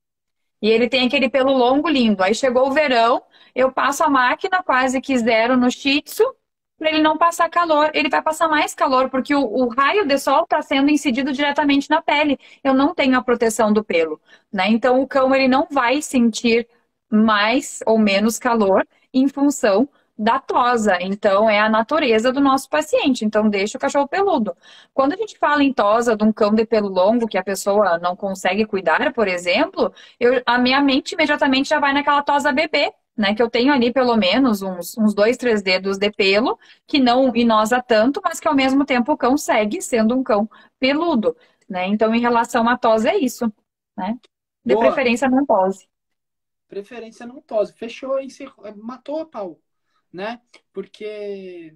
E ele tem aquele pelo longo lindo. Aí chegou o verão, eu passo a máquina quase que zero no Shih Tzu, para ele não passar calor. Ele vai passar mais calor, porque o, o raio de sol está sendo incidido diretamente na pele. Eu não tenho a proteção do pelo, né? Então o cão ele não vai sentir mais ou menos calor em função da tosa. Então é a natureza do nosso paciente. Então deixa o cachorro peludo. Quando a gente fala em tosa de um cão de pelo longo que a pessoa não consegue cuidar, por exemplo, eu, a minha mente imediatamente já vai naquela tosa bebê, né? Que eu tenho ali pelo menos uns, uns dois, três dedos de pelo, que não inosa tanto, mas que ao mesmo tempo o cão segue sendo um cão peludo, né? Então, em relação à tosa, é isso, né? De
Boa.
preferência, não tose.
Preferência não tose. Fechou, encerrou, é, matou a pau, né? Porque,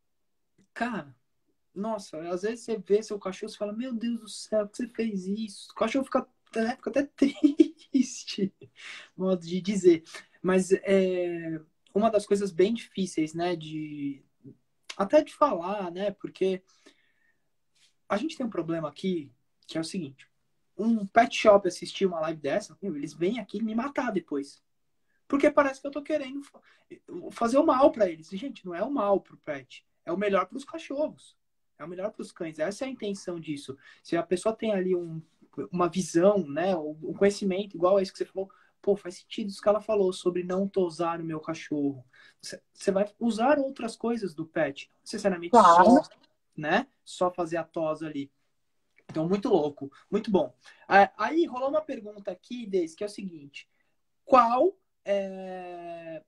cara, nossa, às vezes você vê seu cachorro e fala, meu Deus do céu, que você fez isso? O cachorro fica, né, fica até triste, modo de dizer. Mas é uma das coisas bem difíceis, né? De até de falar, né? Porque a gente tem um problema aqui que é o seguinte: um pet shop assistir uma live dessa, meu, eles vêm aqui me matar depois. Porque parece que eu tô querendo fa- fazer o mal para eles. Gente, não é o mal pro pet. É o melhor para os cachorros. É o melhor para os cães. Essa é a intenção disso. Se a pessoa tem ali um, uma visão, né, um conhecimento igual a esse que você falou, pô, faz sentido isso que ela falou sobre não tosar o meu cachorro. Você você vai usar outras coisas do pet. Não necessariamente
Claro.
só, né, só fazer a tosa ali. Então, muito louco. Muito bom. Ah, aí rolou uma pergunta aqui, Deise, que é o seguinte: qual é,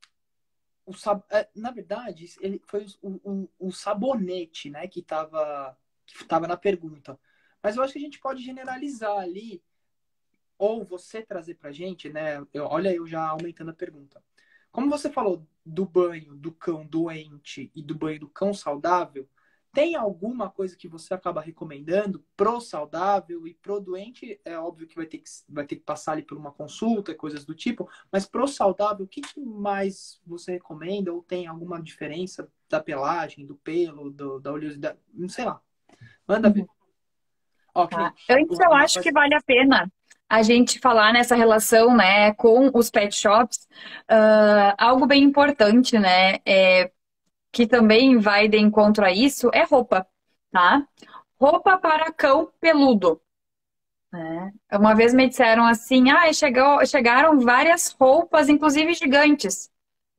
o sab... é, na verdade, ele foi o, o, o sabonete, né, que estava que tava na pergunta. Mas eu acho que a gente pode generalizar ali, ou você trazer pra gente, né? Eu, olha, eu já aumentando a pergunta. Como você falou do banho do cão doente e do banho do cão saudável, tem alguma coisa que você acaba recomendando pro saudável e pro doente? É óbvio que vai ter que, vai ter que passar ali por uma consulta, coisas do tipo, mas pro saudável, o que, que mais você recomenda? Ou tem alguma diferença da pelagem, do pelo, do, da oleosidade? Não sei lá. Manda ver.
Uhum.
Ó, que
Tá.
nem
Antes,
o
eu acho
rapaz.
que vale a pena a gente falar nessa relação, né, com os pet shops, ah, algo bem importante, né, é, que também vai de encontro a isso, é roupa, tá? Roupa para cão peludo, né? Uma vez me disseram assim, ah, chegou, chegaram várias roupas, inclusive gigantes.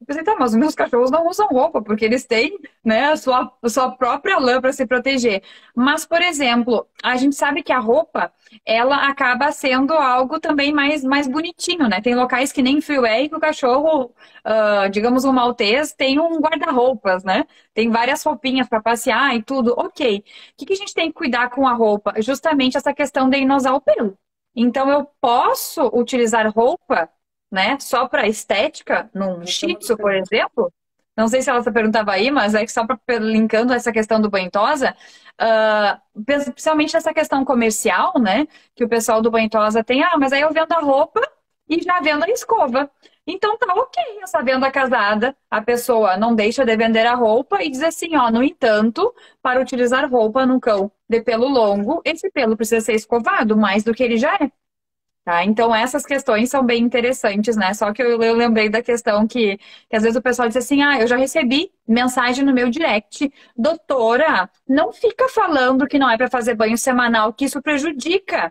Eu pensei, tá, mas os meus cachorros não usam roupa, porque eles têm, né, a sua, a sua própria lã para se proteger. Mas, por exemplo, a gente sabe que a roupa, ela acaba sendo algo também mais, mais bonitinho, né? Tem locais que nem freeway que o cachorro, ah, digamos, um maltês, tem um guarda-roupas, né? Tem várias roupinhas para passear e tudo. Ok. O que que a gente tem que cuidar com a roupa? Justamente essa questão de inosar o pelo. Então, eu posso utilizar roupa, né, só para estética, num
Essa é
Shih
uma
Tzu, por
diferença.
exemplo. Não sei se ela perguntava aí, mas é que só para linkando essa questão do banho tosa, ah, principalmente essa questão comercial, né, que o pessoal do banho tosa tem, ah, mas aí eu vendo a roupa e já vendo a escova. Então tá ok essa venda casada, a pessoa não deixa de vender a roupa e diz assim, ó, no entanto, para utilizar roupa num cão de pelo longo, esse pelo precisa ser escovado mais do que ele já é. Tá? Então, essas questões são bem interessantes, né? Só que eu, eu lembrei da questão que, que às vezes o pessoal diz assim: ah, eu já recebi mensagem no meu direct, doutora, não fica falando que não é para fazer banho semanal, que isso prejudica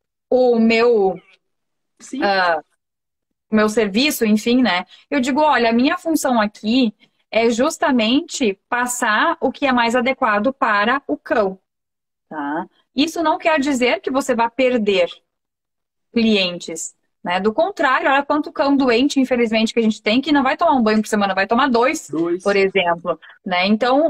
o meu,
Sim,
o meu serviço, enfim, né? Eu digo: olha, a minha função aqui é justamente passar o que é mais adequado para o cão, tá? Isso não quer dizer que você vai perder clientes, né? Do contrário, olha quanto cão doente, infelizmente, que a gente tem, que não vai tomar um banho por semana, vai tomar dois, por
dois.
exemplo, né? Então,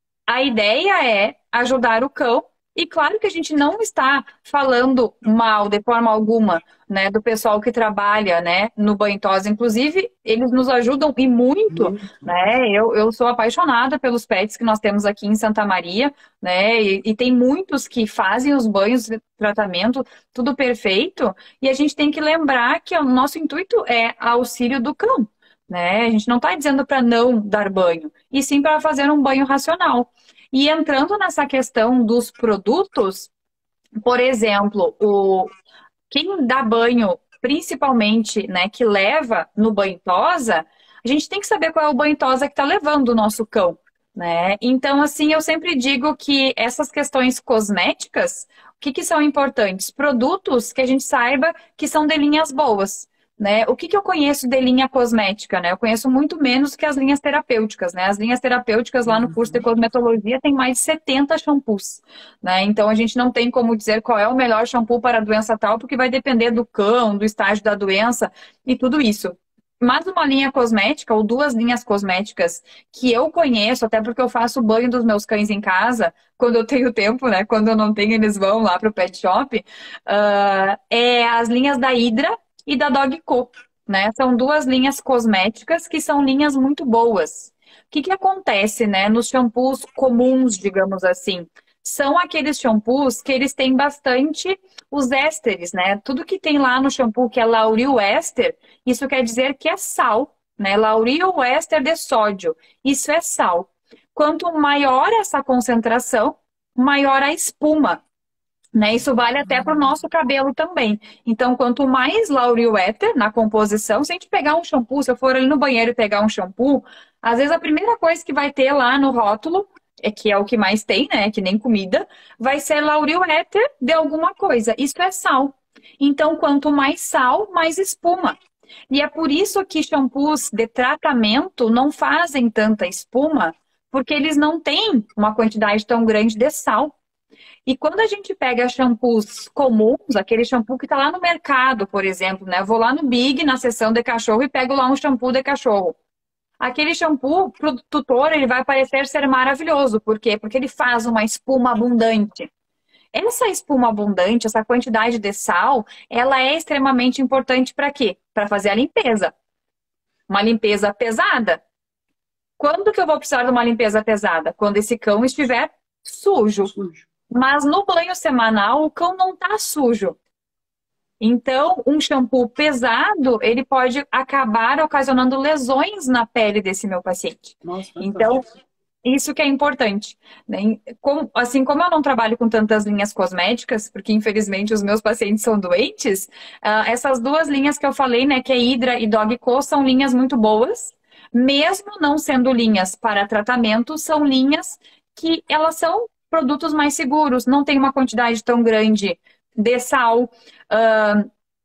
a ideia é ajudar o cão, e claro que a gente não está falando mal de forma alguma, né, do pessoal que trabalha, né, no banho tosa. Inclusive, eles nos ajudam e muito,
Muito.
né? Eu, eu sou apaixonada pelos pets que nós temos aqui em Santa Maria, né? E, e tem muitos que fazem os banhos de tratamento, tudo perfeito, e a gente tem que lembrar que o nosso intuito é auxílio do cão. Né? A gente não está dizendo para não dar banho, e sim para fazer um banho racional. E entrando nessa questão dos produtos, por exemplo, o, quem dá banho, principalmente, né, que leva no banho tosa, a gente tem que saber qual é o banho tosa que está levando o nosso cão, né? Então, assim, eu sempre digo que essas questões cosméticas, o que que são importantes? Produtos que a gente saiba que são de linhas boas. Né? O que, que eu conheço de linha cosmética, né? Eu conheço muito menos que as linhas terapêuticas, né? As linhas terapêuticas lá no curso de
Uhum.
cosmetologia tem mais de setenta shampoos, né? Então a gente não tem como dizer qual é o melhor shampoo para a doença tal, porque vai depender do cão, do estágio da doença e tudo isso. Mas uma linha cosmética ou duas linhas cosméticas que eu conheço, até porque eu faço o banho dos meus cães em casa, quando eu tenho tempo, né? Quando eu não tenho, eles vão lá para o pet shop, uh, é as linhas da Hydra e da Dogco, né? São duas linhas cosméticas que são linhas muito boas. O que que acontece, né, nos shampoos comuns, digamos assim? São aqueles shampoos que eles têm bastante os ésteres, né? Tudo que tem lá no shampoo que é lauril éster, isso quer dizer que é sal, né? Lauril éster de sódio, isso é sal. Quanto maior essa concentração, maior a espuma, né? Isso vale até para o nosso cabelo também. Então, quanto mais Lauril Éter na composição, se a gente pegar um shampoo, se eu for ali no banheiro e pegar um shampoo, às vezes a primeira coisa que vai ter lá no rótulo, é que é o que mais tem, né? Que nem comida, vai ser Lauril Éter de alguma coisa. Isso é sal. Então, quanto mais sal, mais espuma. E é por isso que shampoos de tratamento não fazem tanta espuma, porque eles não têm uma quantidade tão grande de sal. E quando a gente pega shampoos comuns, aquele shampoo que está lá no mercado, por exemplo, né? Eu vou lá no Big, na seção de cachorro, e pego lá um shampoo de cachorro. Aquele shampoo, para o tutor, ele vai parecer ser maravilhoso. Por quê? Porque ele faz uma espuma abundante. Essa espuma abundante, essa quantidade de sal, ela é extremamente importante para quê? Para fazer a limpeza. Uma limpeza pesada. Quando que eu vou precisar de uma limpeza pesada? Quando esse cão estiver sujo.
Sujo.
Mas no banho semanal, o cão não tá sujo. Então, um shampoo pesado, ele pode acabar ocasionando lesões na pele desse meu paciente.
Nossa,
Então,
fantástico.
isso que é importante, né? Como- assim como eu não trabalho com tantas linhas cosméticas, porque infelizmente os meus pacientes são doentes, ah, essas duas linhas que eu falei, né, que é Hydra e Dogco, são linhas muito boas. Mesmo não sendo linhas para tratamento, são linhas que elas são produtos mais seguros, não tem uma quantidade tão grande de sal.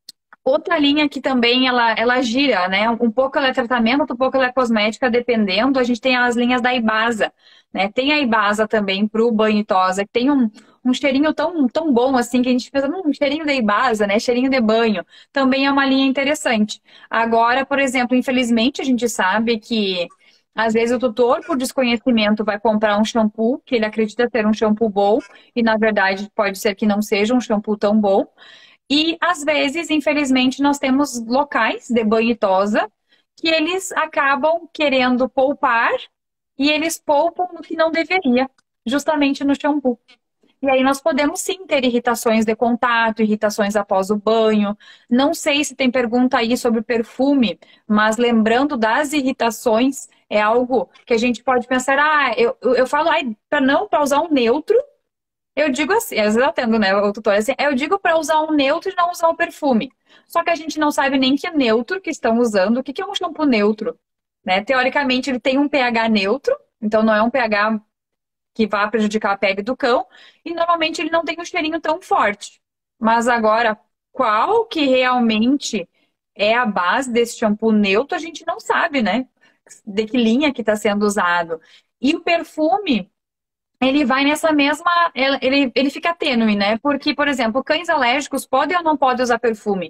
Outra linha que também ela, ela gira, né? Um pouco ela é tratamento, outro pouco ela é cosmética, dependendo. A gente tem as linhas da Ibasa, né? Tem a Ibasa também para o banho e tosa, que tem um, um cheirinho tão, tão bom assim, que a gente pensa, hum, cheirinho da Ibasa, né? Cheirinho de banho. Também é uma linha interessante. Agora, por exemplo, infelizmente a gente sabe que às vezes o tutor, por desconhecimento, vai comprar um shampoo que ele acredita ser um shampoo bom e, na verdade, pode ser que não seja um shampoo tão bom. E, às vezes, infelizmente, nós temos locais de banho e tosa que eles acabam querendo poupar e eles poupam no que não deveria, justamente no shampoo. E aí nós podemos sim ter irritações de contato, irritações após o banho. Não sei se tem pergunta aí sobre perfume, mas lembrando das irritações, é algo que a gente pode pensar, ah, eu, eu, eu falo, para não para usar um neutro, eu digo assim, às vezes eu atendo, né, o tutor assim, eu digo para usar um neutro e não usar o perfume. Só que a gente não sabe nem que neutro que estão usando, o que que é um shampoo neutro, né? Teoricamente ele tem um pH neutro, então não é um pH que vá prejudicar a pele do cão, e normalmente ele não tem um cheirinho tão forte. Mas agora, qual que realmente é a base desse shampoo neutro, a gente não sabe, né? De que linha que está sendo usado. E o perfume, ele vai nessa mesma. Ele, ele fica tênue, né? Porque, por exemplo, cães alérgicos podem ou não podem usar perfume?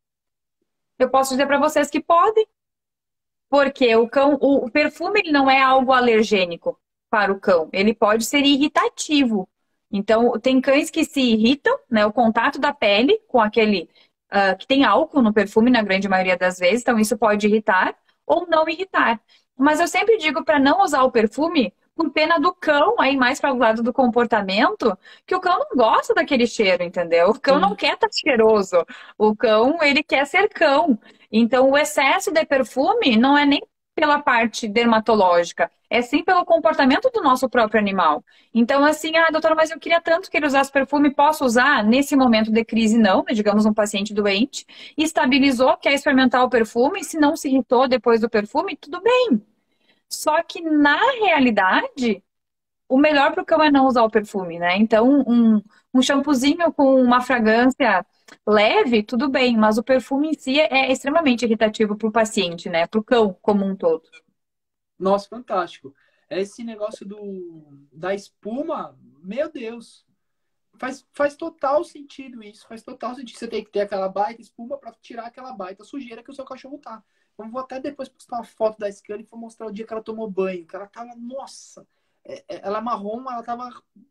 Eu posso dizer para vocês que podem, porque o cão, o, o perfume ele não é algo alergênico para o cão, ele pode ser irritativo. Então, tem cães que se irritam, né? O contato da pele com aquele uh, que tem álcool no perfume, na grande maioria das vezes, então isso pode irritar ou não irritar. Mas eu sempre digo para não usar o perfume por pena do cão, aí mais para o lado do comportamento, que o cão não gosta daquele cheiro, entendeu? O cão não
Sim.
quer estar cheiroso. O cão, ele quer ser cão. Então, o excesso de perfume não é nem pela parte dermatológica, é sim pelo comportamento do nosso próprio animal. Então, assim, ah, doutora, mas eu queria tanto que ele usasse perfume, posso usar? Nesse momento de crise, não, né? Digamos, um paciente doente, estabilizou, quer experimentar o perfume, se não se irritou depois do perfume, tudo bem. Só que, na realidade, o melhor para o cão é não usar o perfume, né? Então, um, um shampoozinho com uma fragrância leve, tudo bem, mas o perfume em si é extremamente irritativo para o paciente, né? Para o cão como um todo.
Nossa, fantástico. Esse negócio do, da espuma, meu Deus, faz, faz total sentido isso. Faz total sentido. Você tem que ter aquela baita espuma para tirar aquela baita sujeira que o seu cachorro tá. Eu vou até depois postar uma foto da Scully e vou mostrar o dia que ela tomou banho. Que ela tava, nossa, é, é, ela é marrom, ela tava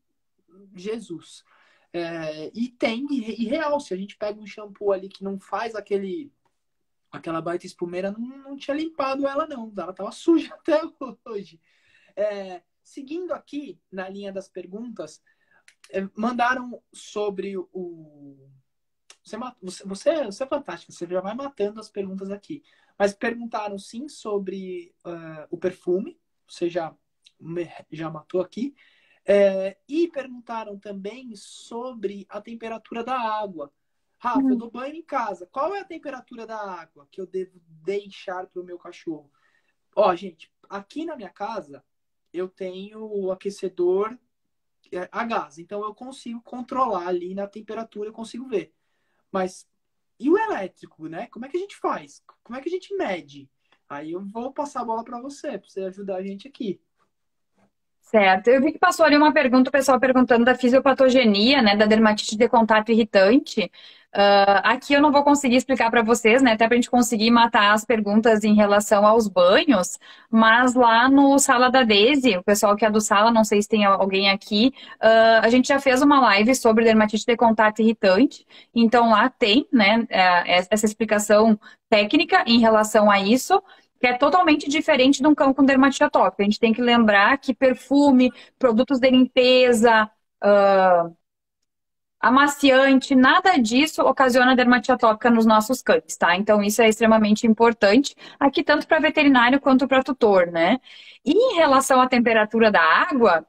Jesus. É, e tem, e, e real, se a gente pega um shampoo ali que não faz aquele aquela baita espumeira, não, não tinha limpado ela não, ela tava suja até hoje. É, seguindo aqui na linha das perguntas, é, mandaram sobre o você, você, você é fantástico, você já vai matando as perguntas aqui, mas perguntaram sim sobre uh, o perfume, você já já matou aqui. É, e perguntaram também sobre a temperatura da água. Rafa, eu
Hum.
dou banho em casa. Qual é a temperatura da água que eu devo deixar para o meu cachorro? Ó, gente, aqui na minha casa eu tenho o aquecedor a gás, então eu consigo controlar ali na temperatura, eu consigo ver. Mas e o elétrico, né? Como é que a gente faz? Como é que a gente mede? Aí eu vou passar a bola para você, para você ajudar a gente aqui.
Certo. Eu vi que passou ali uma pergunta, o pessoal perguntando da fisiopatogenia, né, da dermatite de contato irritante. Uh, aqui eu não vou conseguir explicar para vocês, né, até para a gente conseguir matar as perguntas em relação aos banhos, mas lá no Sala da Daisy, o pessoal que é do Sala, não sei se tem alguém aqui, uh, a gente já fez uma live sobre dermatite de contato irritante, então lá tem, né, essa explicação técnica em relação a isso, que é totalmente diferente de um cão com dermatite atópica. A gente tem que lembrar que perfume, produtos de limpeza, uh, amaciante, nada disso ocasiona dermatite atópica nos nossos cães, tá? Então isso é extremamente importante, aqui tanto para veterinário quanto para tutor, né? E em relação à temperatura da água,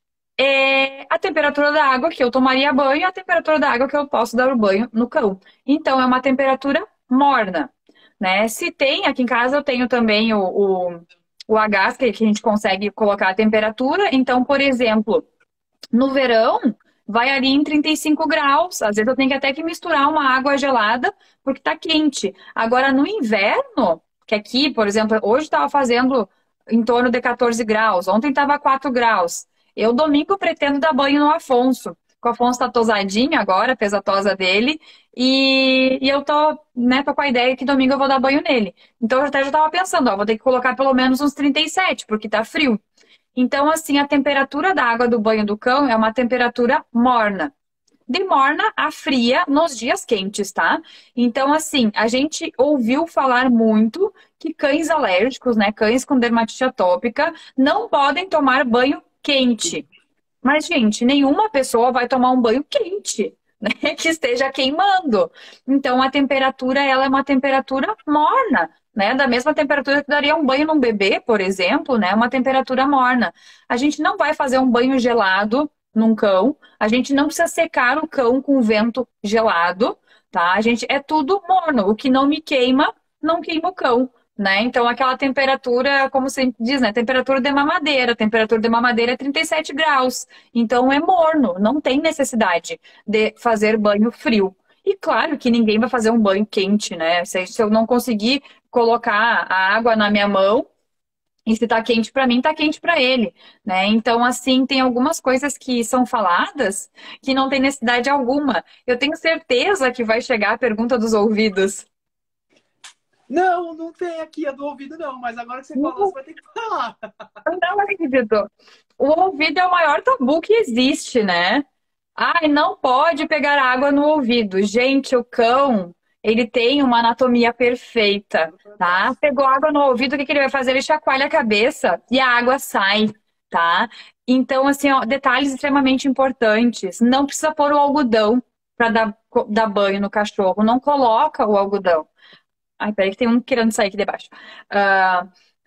é a temperatura da água que eu tomaria banho e a temperatura da água que eu posso dar o banho no cão. Então é uma temperatura morna. Né? Se tem, aqui em casa eu tenho também o, o, o a gás, que, que a gente consegue colocar a temperatura. Então, por exemplo, no verão, vai ali em trinta e cinco graus. Às vezes eu tenho que até que misturar uma água gelada porque tá quente. Agora, no inverno, que aqui, por exemplo, hoje estava fazendo em torno de quatorze graus, ontem estava quatro graus. Eu, domingo, pretendo dar banho no Afonso. O Afonso tá tosadinho agora, fez a tosa dele, e, e eu tô, né, tô com a ideia que domingo eu vou dar banho nele. Então eu até já tava pensando, ó, vou ter que colocar pelo menos uns trinta e sete, porque tá frio. Então, assim, a temperatura da água do banho do cão é uma temperatura morna. De morna a fria nos dias quentes, tá? Então, assim, a gente ouviu falar muito que cães alérgicos, né, cães com dermatite atópica, não podem tomar banho quente. Mas, gente, nenhuma pessoa vai tomar um banho quente, né? Que esteja queimando. Então, a temperatura, ela é uma temperatura morna, né? Da mesma temperatura que daria um banho num bebê, por exemplo, né? Uma temperatura morna. A gente não vai fazer um banho gelado num cão. A gente não precisa secar o cão com vento gelado, tá? A gente é tudo morno. O que não me queima, não queima o cão. Né? Então, aquela temperatura, como se diz, né? Temperatura de mamadeira. Temperatura de mamadeira é trinta e sete graus. Então, é morno. Não tem necessidade de fazer banho frio. E claro que ninguém vai fazer um banho quente, né? Se, se eu não conseguir colocar a água na minha mão, e se tá quente para mim, tá quente para ele, né? Então, assim, tem algumas coisas que são faladas que não tem necessidade alguma. Eu tenho certeza que vai chegar a pergunta dos ouvidos.
Não, não tem aqui a do ouvido, não. Mas agora que você falou, você vai ter que falar.
Não acredito. O ouvido é o maior tabu que existe, né? Ai, não pode pegar água no ouvido. Gente, o cão, ele tem uma anatomia perfeita, tá? Pegou água no ouvido, o que que ele vai fazer? Ele chacoalha a cabeça e a água sai, tá? Então, assim, ó, detalhes extremamente importantes. Não precisa pôr o algodão para dar, dar banho no cachorro. Não coloca o algodão. Ai, peraí que tem um querendo sair aqui debaixo. Ah,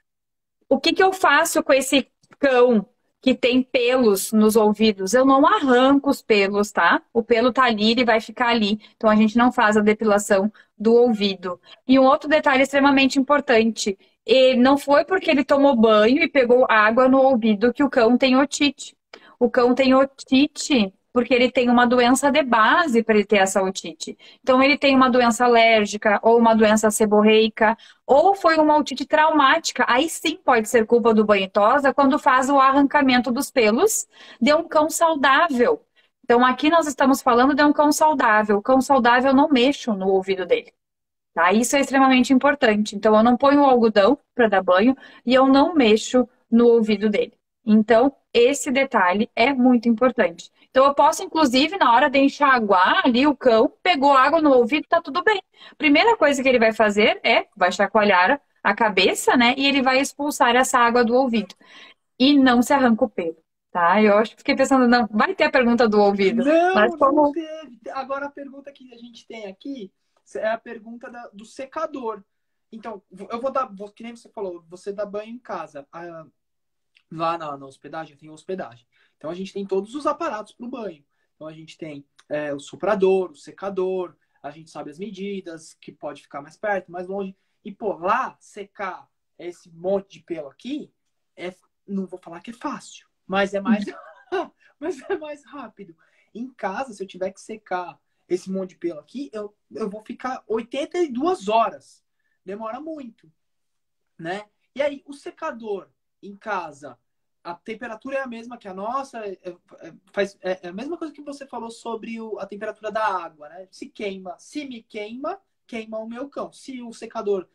o que que eu faço com esse cão que tem pelos nos ouvidos? Eu não arranco os pelos, tá? O pelo tá ali, ele vai ficar ali. Então a gente não faz a depilação do ouvido. E um outro detalhe extremamente importante. E não foi porque ele tomou banho e pegou água no ouvido que o cão tem otite. O cão tem otite porque ele tem uma doença de base para ele ter essa otite. Então ele tem uma doença alérgica ou uma doença seborreica, ou foi uma otite traumática. Aí sim pode ser culpa do banho e tosa quando faz o arrancamento dos pelos de um cão saudável. Então aqui nós estamos falando de um cão saudável. O cão saudável eu não mexo no ouvido dele. Tá? Isso é extremamente importante. Então eu não ponho o algodão para dar banho e eu não mexo no ouvido dele. Então esse detalhe é muito importante. Então eu posso, inclusive, na hora de enxaguar ali o cão, pegou água no ouvido, tá tudo bem. Primeira coisa que ele vai fazer é, vai chacoalhar a cabeça, né? E ele vai expulsar essa água do ouvido. E não se arranca o pelo, tá? Eu acho que fiquei pensando, não, vai ter a pergunta do ouvido.
Não,
Mas como...
não teve. Agora a pergunta que a gente tem aqui é a pergunta da, do secador. Então, eu vou dar, vou, que nem você falou, você dá banho em casa. Ah, lá na, na hospedagem, tem hospedagem. Então a gente tem todos os aparatos para o banho. Então a gente tem é, o soprador, o secador, a gente sabe as medidas, que pode ficar mais perto, mais longe. E, pô, lá secar esse monte de pelo aqui, é, não vou falar que é fácil, mas é mais, mas é mais rápido. Em casa, se eu tiver que secar esse monte de pelo aqui, eu, eu vou ficar oitenta e duas horas. Demora muito, né? E aí, o secador em casa, a temperatura é a mesma que a nossa, é, é, faz, é, é a mesma coisa que você falou sobre o, a temperatura da água, né? Se queima, se me queima, queima o meu cão. Se o secador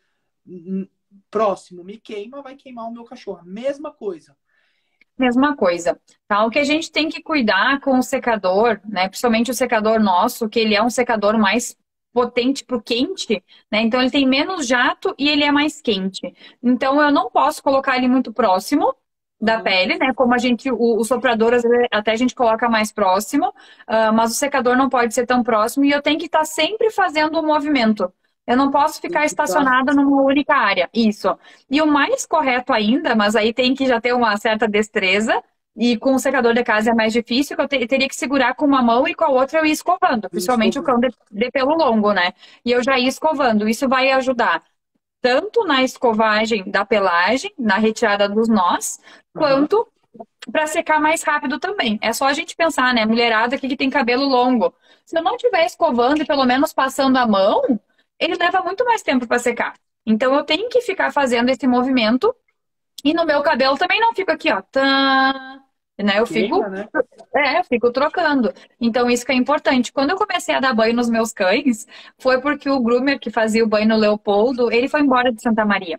próximo me queima, vai queimar o meu cachorro. Mesma coisa.
Mesma coisa, tá? O que a gente tem que cuidar com o secador, né? Principalmente o secador nosso, que ele é um secador mais potente pro quente, né? Então ele tem menos jato e ele é mais quente. Então eu não posso colocar ele muito próximo da
Uhum.
pele, né? Como a gente, o, o soprador até a gente coloca mais próximo, uh, mas o secador não pode ser tão próximo e eu tenho que estar sempre fazendo o movimento. Eu não posso ficar estacionada numa única área. Isso. E o mais correto ainda, mas aí tem que já ter uma certa destreza, e com o secador de casa é mais difícil, que eu te, teria que segurar com uma mão e com a outra eu ia escovando, principalmente o cão de, de pelo longo, né? E eu já ia escovando. Isso vai ajudar tanto na escovagem da pelagem, na retirada dos nós, uhum, quanto para secar mais rápido também. É só a gente pensar, né? Mulherada aqui que tem cabelo longo. Se eu não estiver escovando e pelo menos passando a mão, ele leva muito mais tempo para secar. Então eu tenho que ficar fazendo esse movimento e no meu cabelo também não fica aqui, ó. Tá, né? Eu
Queima,
fico,
né?
é, eu fico trocando. Então isso que é importante. Quando eu comecei a dar banho nos meus cães, foi porque o groomer que fazia o banho no Leopoldo, ele foi embora de Santa Maria.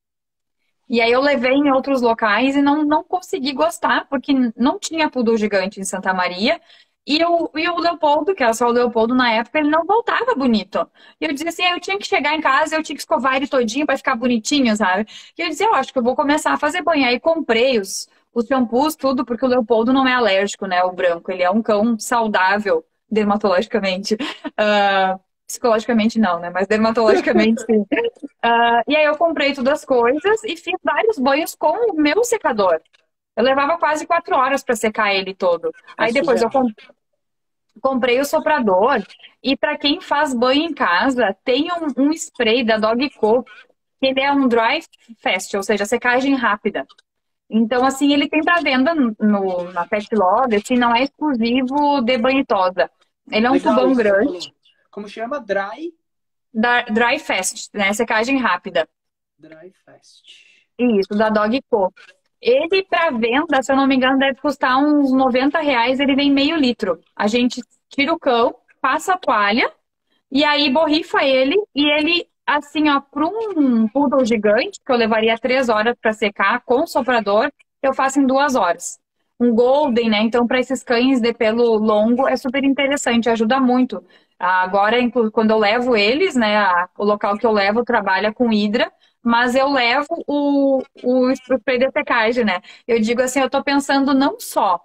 E aí eu levei em outros locais e não, não consegui gostar, porque não tinha poodle gigante em Santa Maria. E o, e o Leopoldo, que era só o Leopoldo na época, ele não voltava bonito. E eu dizia assim, eu tinha que chegar em casa, eu tinha que escovar ele todinho para ficar bonitinho, sabe? E eu dizia, eu acho que eu vou começar a fazer banho. Aí comprei os, os shampoos, tudo, porque o Leopoldo não é alérgico, né? O branco, ele é um cão saudável dermatologicamente. Ah, psicologicamente não, né? Mas dermatologicamente sim. Ah, e aí eu comprei todas as coisas e fiz vários banhos com o meu secador. Eu levava quase quatro horas para secar ele todo.
É
Aí depois eu
surreal.
com- comprei o soprador. E para quem faz banho em casa, tem um, um spray da Dogco, que ele é um dry fast, ou seja, secagem rápida. Então, assim, ele tem para venda no, na Pet Love, assim, não é exclusivo de banho e tosa. Ele é um
Legal
tubão
isso que você
grande,
falou. Como chama? Dry,
da dry fast, né? Secagem rápida.
Dry Fast.
Isso, da Dogco. Ele, para venda, se eu não me engano, deve custar uns noventa reais. Ele vem meio litro. A gente tira o cão, passa a toalha e aí borrifa ele. E ele, assim, ó, para um poodle gigante, que eu levaria três horas para secar com soprador, eu faço em duas horas. Um golden, né? Então, para esses cães de pelo longo, é super interessante, ajuda muito. Agora, inclu- quando eu levo eles, né? a- o local que eu levo trabalha com hidra. Mas eu levo o, o spray de secagem, né? Eu digo assim, eu tô pensando não só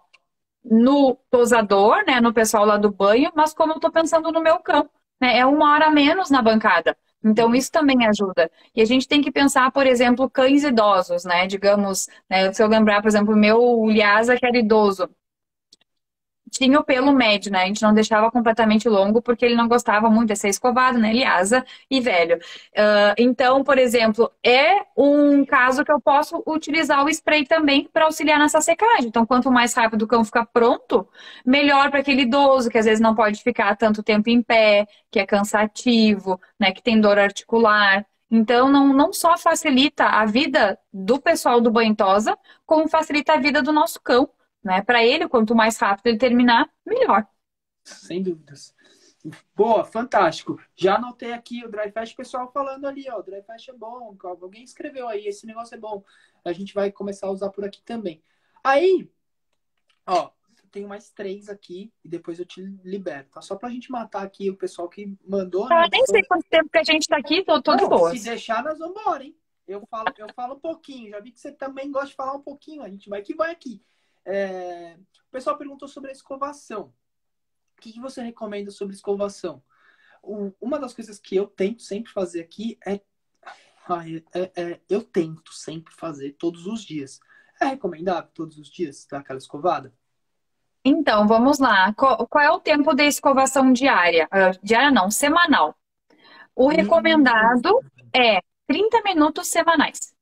no tosador, né, no pessoal lá do banho, mas como eu tô pensando no meu cão, né? É uma hora a menos na bancada. Então
Uhum.
isso também ajuda. E a gente tem que pensar, por exemplo, cães idosos, né? Digamos, né, se eu lembrar, por exemplo, o meu Lhasa, que era idoso, tinha o pelo médio, né? A gente não deixava completamente longo porque ele não gostava muito de ser escovado, né? Ele asa e velho. Ah, então, por exemplo, é um caso que eu posso utilizar o spray também para auxiliar nessa secagem. Então, quanto mais rápido o cão ficar pronto, melhor para aquele idoso que às vezes não pode ficar tanto tempo em pé, que é cansativo, né? Que tem dor articular. Então, não, não só facilita a vida do pessoal do banho tosa, como facilita a vida do nosso cão, né? Para ele, quanto mais rápido ele terminar, melhor.
Sem dúvidas. Boa, fantástico. Já anotei aqui o Dry Fast, o pessoal falando ali, ó, o Dry Fast é bom, alguém escreveu aí, esse negócio é bom. A gente vai começar a usar por aqui também. Aí, ó, eu tenho mais três aqui e depois eu te libero, tá? Só pra gente matar aqui o pessoal que mandou,
Ah,
né?
nem sei quanto tempo que a gente está aqui, tô, tô de
Não, se
boas.
deixar, nós vamos embora, hein? Eu falo, eu falo um pouquinho. Já vi que você também gosta de falar um pouquinho. A gente vai que vai aqui. É, o pessoal perguntou sobre a escovação. O que que você recomenda sobre escovação? O- uma das coisas que eu tento sempre fazer aqui é, ai, é- é- eu tento sempre fazer todos os dias. É recomendável todos os dias dar aquela escovada?
Então, vamos lá. Qual, qual é o tempo de escovação diária? Ah, diária não, semanal. O
Hum,
recomendado é trinta minutos semanais.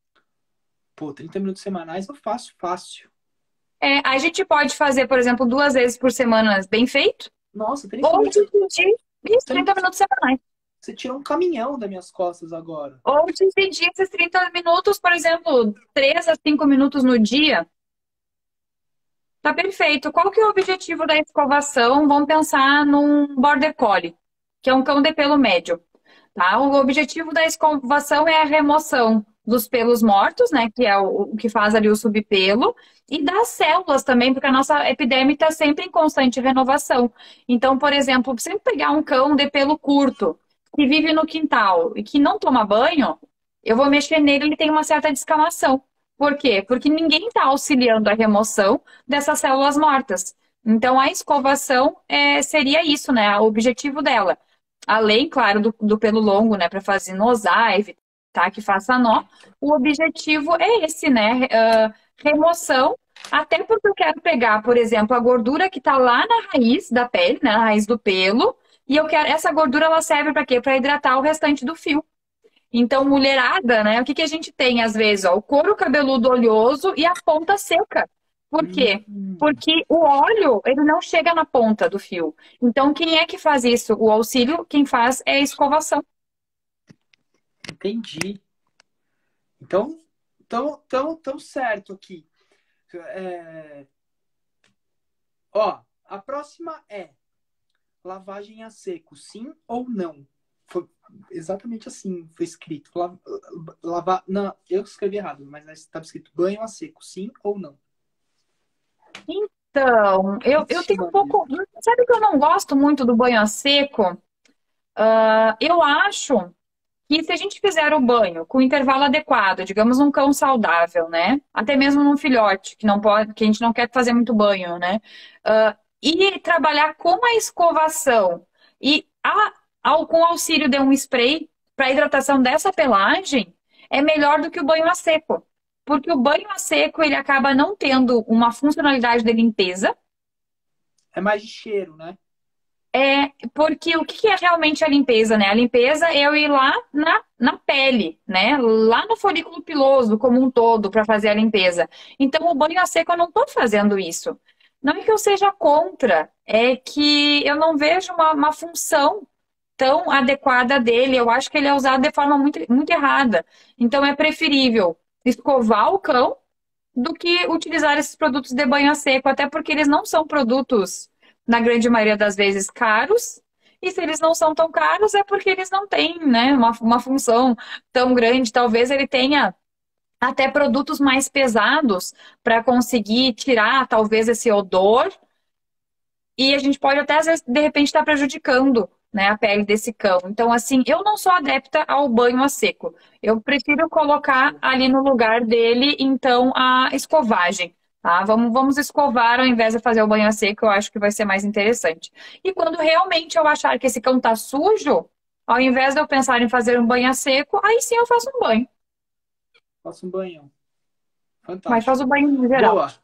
pô, trinta minutos semanais eu faço fácil.
É, a gente pode fazer, por exemplo, duas vezes por semana bem feito,
Nossa, trinta
ou
minutos.
dividir isso, trinta
trinta,
minutos semanais.
você tirou um caminhão das minhas costas agora.
Ou dividir esses trinta minutos, por exemplo, três a cinco minutos no dia. Tá perfeito. Qual que é o objetivo da escovação? Vamos pensar num Border Collie, que é um cão de pelo médio, tá? O objetivo da escovação é a remoção dos pelos mortos, né, que é o, o que faz ali o subpelo, e das células também, porque a nossa epiderme está sempre em constante renovação. Então, por exemplo, se eu pegar um cão de pelo curto, que vive no quintal e que não toma banho, eu vou mexer nele, ele tem uma certa descamação. Por quê? Porque ninguém está auxiliando a remoção dessas células mortas. Então, a escovação é, seria isso, né? O objetivo dela. Além, claro, do, do pelo longo, né? Para fazer nosar, evitar que faça nó. O objetivo é esse, né? Ah, remoção. Até porque eu quero pegar, por exemplo, a gordura que está lá na raiz da pele, né? Na raiz do pelo. E eu quero. Essa gordura ela serve para quê? Para hidratar o restante do fio. Então, mulherada, né? O que que a gente tem às vezes? Ó, o couro cabeludo oleoso e a ponta seca. Por quê?
Hum,
Porque o óleo, ele não chega na ponta do fio. Então, quem é que faz isso? O auxílio, quem faz é a escovação.
entendi. Então, tão, tão, tão certo aqui. É, ó, a próxima é lavagem a seco, sim ou não? Foi exatamente assim, foi escrito. La- Lavar, não, eu escrevi errado, mas estava escrito banho a seco, sim ou não?
Então, eu, eu
Vixe,
tenho um
Maria.
pouco. Sabe que eu não gosto muito do banho a seco? Ah, eu acho que se a gente fizer o banho com o intervalo adequado, digamos um cão saudável, né? Até mesmo num filhote, que não pode, que a gente não quer fazer muito banho, né? Ah, e trabalhar com a escovação e a- ao, com o auxílio de um spray para hidratação dessa pelagem, é melhor do que o banho a seco. Porque o banho a seco ele acaba não tendo uma funcionalidade de limpeza.
É mais de cheiro, né?
É, porque o que que é realmente a limpeza, né? A limpeza é eu ir lá na, na pele, né? Lá no folículo piloso como um todo para fazer a limpeza. Então, o banho a seco eu não estou fazendo isso. Não é que eu seja contra, é que eu não vejo uma, uma função tão adequada dele. Eu acho que ele é usado de forma muito, muito errada. Então, é preferível escovar o cão do que utilizar esses produtos de banho a seco, até porque eles não são produtos, na grande maioria das vezes, caros. E se eles não são tão caros, é porque eles não têm, né, uma, uma função tão grande. Talvez ele tenha até produtos mais pesados para conseguir tirar, talvez, esse odor e a gente pode até, às vezes, de repente, estar prejudicando, né, a pele desse cão. Então, assim, eu não sou adepta ao banho a seco. Eu prefiro colocar ali no lugar dele, então, a escovagem. Tá? Vamos, vamos escovar ao invés de fazer o banho a seco, eu acho que vai ser mais interessante. E quando realmente eu achar que esse cão tá sujo, ao invés de eu pensar em fazer um banho a seco, aí sim eu faço um banho.
Faça um banhão.
Mas faz o
Fantástico.
banho em geral.
Boa.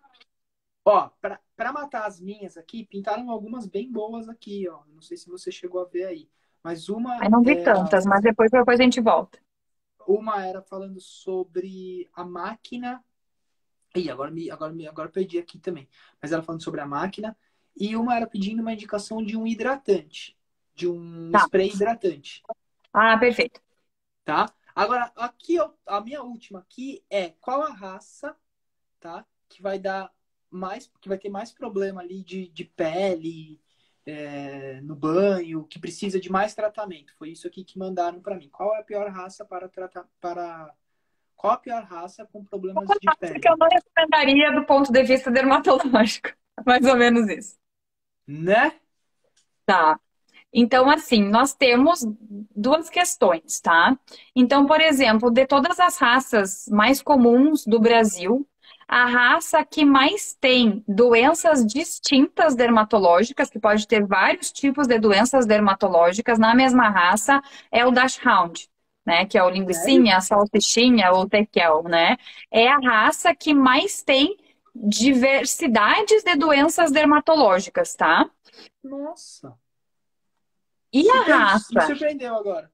Ó, pra, pra matar as minhas aqui, pintaram algumas bem boas aqui, ó. Não sei se você chegou a ver aí. Mas uma
Aí não vi
era,
tantas, mas depois qualquer coisa a gente volta.
uma era falando sobre a máquina. Ih, agora me, agora me, agora perdi aqui também. Mas ela falando sobre a máquina. E uma era pedindo uma indicação de um hidratante, de um
Tá.
spray hidratante,
Ah, perfeito.
tá? Agora, aqui, ó, a minha última aqui é qual a raça, tá? Que vai dar mais, que vai ter mais problema ali de, de pele, é, no banho, que precisa de mais tratamento. Foi isso aqui que mandaram para mim. Qual é a pior raça para tratar, para qual a pior raça com problemas de
Acho que
pele?
eu não recomendaria do ponto de vista dermatológico. Mais ou menos isso.
Né?
Tá. Então, assim, nós temos duas questões, tá? Então, por exemplo, de todas as raças mais comuns do Brasil, a raça que mais tem doenças distintas dermatológicas, que pode ter vários tipos de doenças dermatológicas na mesma raça, é o Dachshund, né? Que é o
Sério?
linguicinha, a salsichinha ou tekel, né? É a raça que mais tem diversidades de doenças dermatológicas, tá?
Nossa.
E a
Super, me
raça
surpreendeu agora.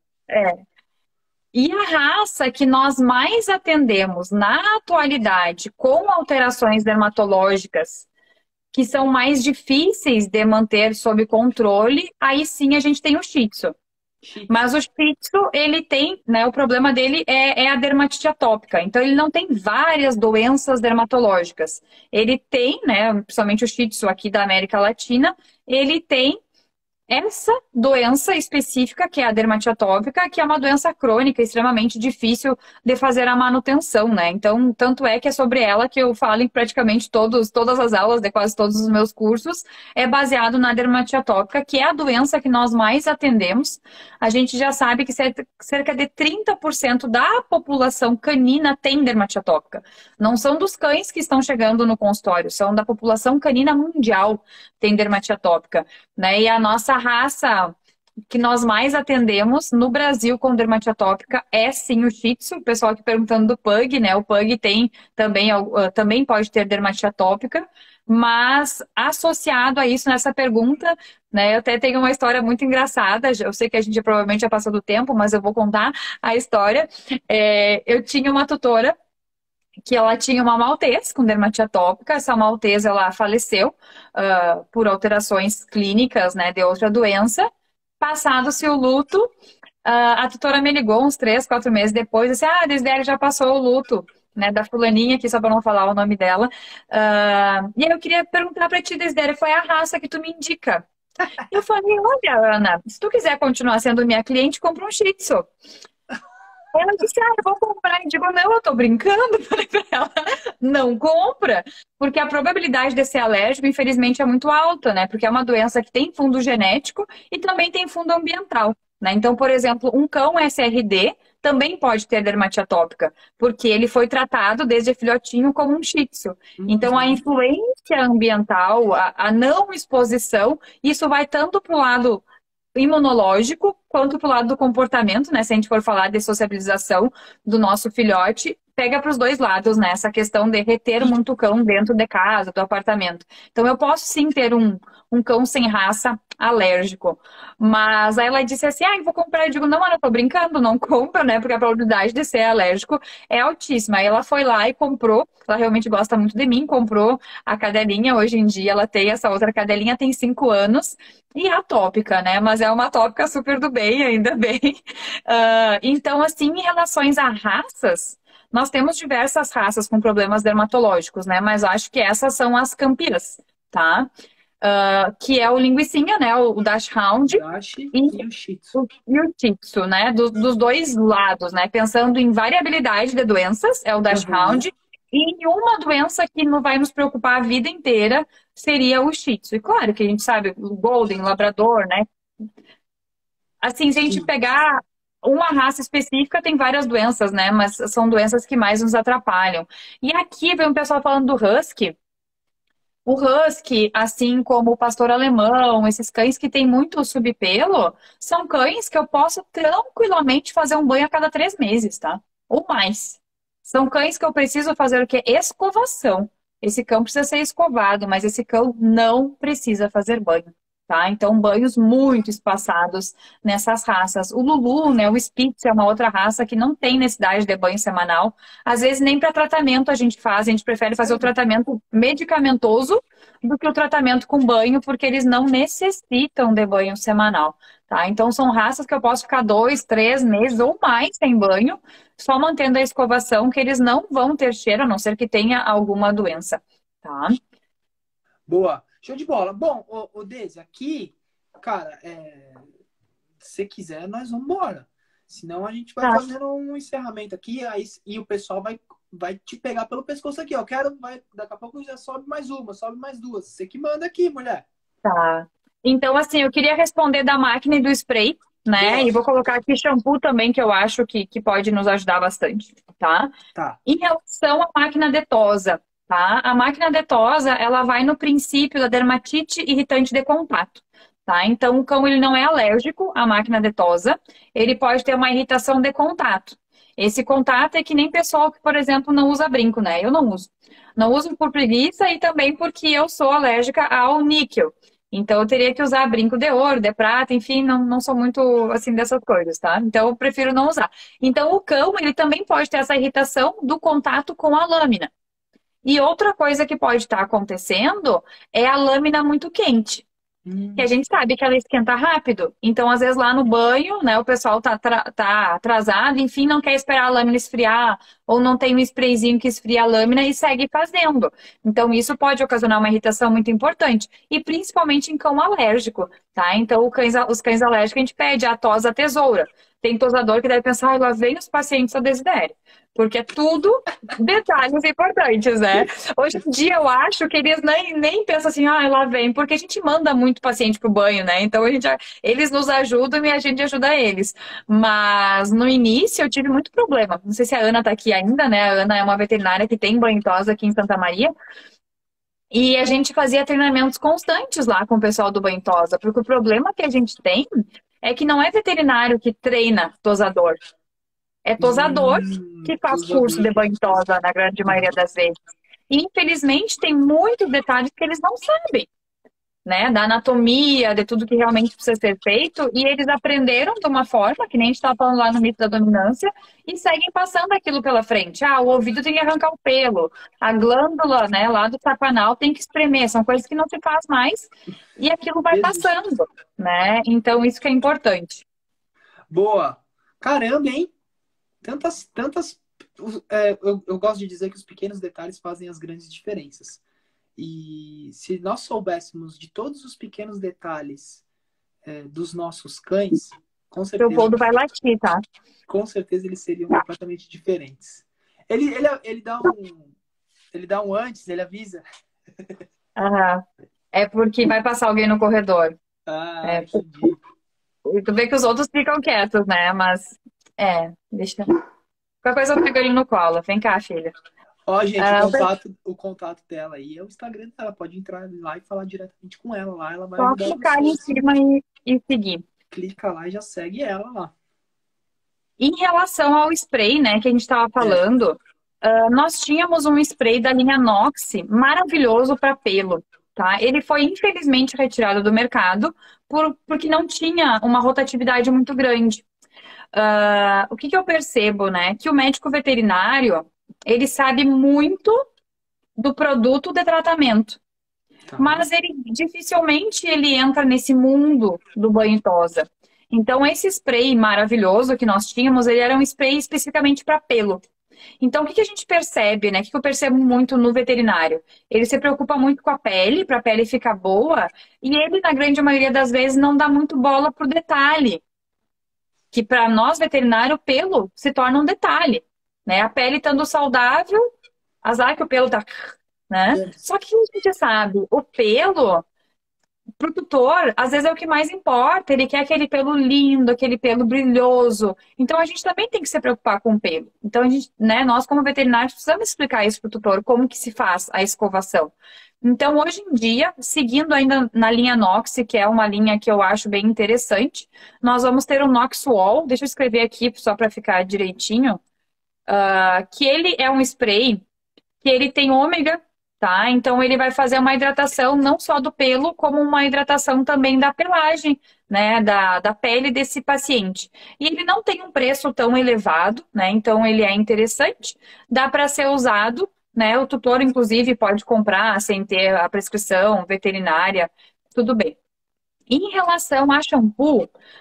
E a raça que nós mais atendemos na atualidade com alterações dermatológicas que são mais difíceis de manter sob controle, aí sim a gente tem o Shih Tzu.
Shih
Mas
Tzu.
o Shih Tzu, ele tem, né, o problema dele é, é a dermatite atópica. Então, ele não tem várias doenças dermatológicas. Ele tem, né, principalmente o Shih Tzu aqui da América Latina, ele tem essa doença específica, que é a dermatite atópica, que é uma doença crônica extremamente difícil de fazer a manutenção, né? Então, tanto é que é sobre ela que eu falo em praticamente todos, todas as aulas de quase todos os meus cursos, é baseado na dermatite atópica, que é a doença que nós mais atendemos. A gente já sabe que cerca de trinta por cento da população canina tem dermatite atópica. Não são dos cães que estão chegando no consultório, são da população canina mundial tem dermatite atópica, né? E a nossa raça que nós mais atendemos no Brasil com dermatite atópica é sim o Shih Tzu. O pessoal aqui perguntando do Pug, né? O Pug tem também, uh, também pode ter dermatite atópica, mas associado a isso nessa pergunta, né? Eu até tenho uma história muito engraçada. Eu sei que a gente provavelmente já passou do tempo, mas eu vou contar a história. É, eu tinha uma tutora que ela tinha uma maltese com dermatite atópica. Essa maltese, ela faleceu uh, por alterações clínicas, né, de outra doença. Passado-se o luto, uh, a tutora me ligou uns três, quatro meses depois, e disse, ah, a Desidéria já passou o luto, né, da fulaninha aqui, só para não falar o nome dela. Uh, e aí eu queria perguntar para ti, Desidéria, qual é a raça que tu me indica? Eu falei, olha, Ana, se tu quiser continuar sendo minha cliente, compra um Shih Tzu. Ela disse, ah, eu vou comprar. E digo, não, eu tô brincando. Falei pra ela, não compra, porque a probabilidade de ser alérgico, infelizmente, é muito alta, né? Porque é uma doença que tem fundo genético e também tem fundo ambiental, né? Então, por exemplo, um cão S R D também pode ter dermatite atópica, porque ele foi tratado desde filhotinho como um Shih Tzu. Então, a influência ambiental, a, a não exposição, isso vai tanto pro lado imunológico, quanto pro lado do comportamento, né? Se a gente for falar de sociabilização do nosso filhote, pega para os dois lados, né? Essa questão de reter muito cão dentro de casa, do apartamento. Então, eu posso sim ter um, um cão sem raça alérgico. Mas aí ela disse assim, ah, eu vou comprar. Eu digo, não, Ana, eu tô brincando, não compra, né? Porque a probabilidade de ser alérgico é altíssima. Aí ela foi lá e comprou, ela realmente gosta muito de mim, comprou a cadelinha. Hoje em dia ela tem essa outra cadelinha, tem cinco anos, e é atópica, né? Mas é uma atópica super do bem, ainda bem. Uh, então, assim, em relações a raças, nós temos diversas raças com problemas dermatológicos, né? Mas acho que essas são as campeãs, tá? Uh, que é o linguicinha, né? O, o Dachshund
Dash
e,
e o Shih Tzu.
o, e o Shih Tzu, né? Do, dos dois lados, né? Pensando em variabilidade de doenças, é o Dachshund. Uhum. E uma doença que não vai nos preocupar a vida inteira seria o Shih Tzu. E claro que a gente sabe, o Golden, o Labrador, né? Assim, se a gente pegar uma raça específica, tem várias doenças, né? Mas são doenças que mais nos atrapalham. E aqui vem um pessoal falando do Husky. O Husky, assim como o pastor alemão, esses cães que têm muito subpelo, são cães que eu posso tranquilamente fazer um banho a cada três meses, tá? Ou mais. São cães que eu preciso fazer o quê? Escovação. Esse cão precisa ser escovado, mas esse cão não precisa fazer banho. Tá? Então, banhos muito espaçados nessas raças. O Lulu, né, o Spitz é uma outra raça que não tem necessidade de banho semanal. Às vezes, nem para tratamento a gente faz. A gente prefere fazer o tratamento medicamentoso do que o tratamento com banho, porque eles não necessitam de banho semanal. Tá? Então, são raças que eu posso ficar dois, três meses ou mais sem banho, só mantendo a escovação, que eles não vão ter cheiro, a não ser que tenha alguma doença. Tá?
Boa. Show de bola. Bom, o, o Desi, aqui, cara, é, se você quiser, nós vamos embora. Senão a gente vai tá. fazendo um encerramento aqui aí, e o pessoal vai, vai te pegar pelo pescoço aqui, ó. Quero, vai, daqui a pouco já sobe mais uma, sobe mais duas. Você que manda aqui, mulher.
Tá. Então, assim, eu queria responder da máquina e do spray, né? Nossa. E vou colocar aqui shampoo também, que eu acho que, que pode nos ajudar bastante, tá?
Tá.
Em relação à máquina detosa, tá? A máquina detosa, ela vai no princípio da dermatite irritante de contato, tá? Então, o cão, ele não é alérgico à máquina detosa, ele pode ter uma irritação de contato. Esse contato é que nem pessoal que, por exemplo, não usa brinco, né? Eu não uso. Não uso por preguiça e também porque eu sou alérgica ao níquel. Então, eu teria que usar brinco de ouro, de prata, enfim, não, não sou muito, assim, dessas coisas, tá? Então, eu prefiro não usar. Então, o cão, ele também pode ter essa irritação do contato com a lâmina. E outra coisa que pode estar acontecendo é a lâmina muito quente. Hum. Que a gente sabe que ela esquenta rápido. Então, às vezes, lá no banho, né, o pessoal tá, tá atrasado, enfim, não quer esperar a lâmina esfriar, ou não tem um sprayzinho que esfria a lâmina e segue fazendo. Então, isso pode ocasionar uma irritação muito importante. E principalmente em cão alérgico, tá? Então, cães, os cães alérgicos, a gente pede a tosa tesoura. Tem tosador que deve pensar, ah, lá vem os pacientes da Desidéria. Porque é tudo detalhes importantes, né? Hoje em dia eu acho que eles nem, nem pensam assim, ah, lá vem, porque a gente manda muito paciente pro banho, né? Então a gente, eles nos ajudam e a gente ajuda eles. Mas no início eu tive muito problema. Não sei se a Ana tá aqui ainda, né? A Ana é uma veterinária que tem banho tosa aqui em Santa Maria. E a gente fazia treinamentos constantes lá com o pessoal do banho tosa, porque o problema que a gente tem é que não é veterinário que treina tosador. É tosador hum, que faz tosador. curso de banho tosa, na grande maioria das vezes. E, infelizmente, tem muitos detalhes que eles não sabem. né, da anatomia, de tudo que realmente precisa ser feito, e eles aprenderam de uma forma, que nem a gente estava falando lá no mito da dominância, e seguem passando aquilo pela frente. Ah, o ouvido tem que arrancar o pelo, a glândula, né, lá do sacanal tem que espremer, são coisas que não se faz mais, e aquilo vai
Jesus.
passando, né? Então isso que é importante.
Boa. Caramba, hein? Tantas, tantas. É, eu, eu gosto de dizer que os pequenos detalhes fazem as grandes diferenças. E se nós soubéssemos de todos os pequenos detalhes é, dos nossos cães, com
Seu
certeza,
polvo vai latir, tá?
com certeza eles seriam completamente diferentes. Ele, ele, ele dá um, ele dá um antes, ele avisa.
Aham. É porque vai passar alguém no corredor.
Ah,
É,
entendi.
tu vê que os outros ficam quietos, né? Mas, é, deixa. Qualquer coisa eu pego ele no colo. Vem cá, filha.
Ó, gente, o
Ah,
contato, o contato dela aí é o Instagram dela. Pode entrar lá e falar diretamente com ela lá. Ela vai
só
ajudar
clicar ali em
vocês.
cima e, e seguir.
Clica lá e já segue ela lá.
Em relação ao spray, né, que a gente estava
É.
falando, ah, nós tínhamos um spray da linha Nox maravilhoso para pelo, tá? Ele foi infelizmente retirado do mercado por, porque não tinha uma rotatividade muito grande. Ah, o que que eu percebo, né? Que o médico veterinário, ele sabe muito do produto de tratamento,
Tá.
mas ele dificilmente ele entra nesse mundo do banho tosa. Então, esse spray maravilhoso que nós tínhamos, ele era um spray especificamente para pelo. Então, o que que a gente percebe, né? O que que eu percebo muito no veterinário? Ele se preocupa muito com a pele, para a pele ficar boa, e ele, na grande maioria das vezes, não dá muito bola pro detalhe, que para nós veterinário, o pelo se torna um detalhe, né? A pele estando saudável, azar que o pelo tá, né?
É.
Só que a gente sabe, o pelo pro tutor, às vezes é o que mais importa. Ele quer aquele pelo lindo, aquele pelo brilhoso. Então a gente também tem que se preocupar com o pelo. Então a gente, né, nós como veterinários precisamos explicar isso pro tutor, como que se faz a escovação. Então hoje em dia, seguindo ainda na linha Nox, que é uma linha que eu acho bem interessante, nós vamos ter o Nox Wall. Deixa eu escrever aqui só para ficar direitinho. Uh, que ele é um spray que ele tem ômega, tá? Então ele vai fazer uma hidratação não só do pelo, como uma hidratação também da pelagem, né? Da, da pele desse paciente. E ele não tem um preço tão elevado, né? Então ele é interessante, dá para ser usado, né? O tutor, inclusive, pode comprar sem ter a prescrição veterinária, tudo bem. Em relação a shampoo,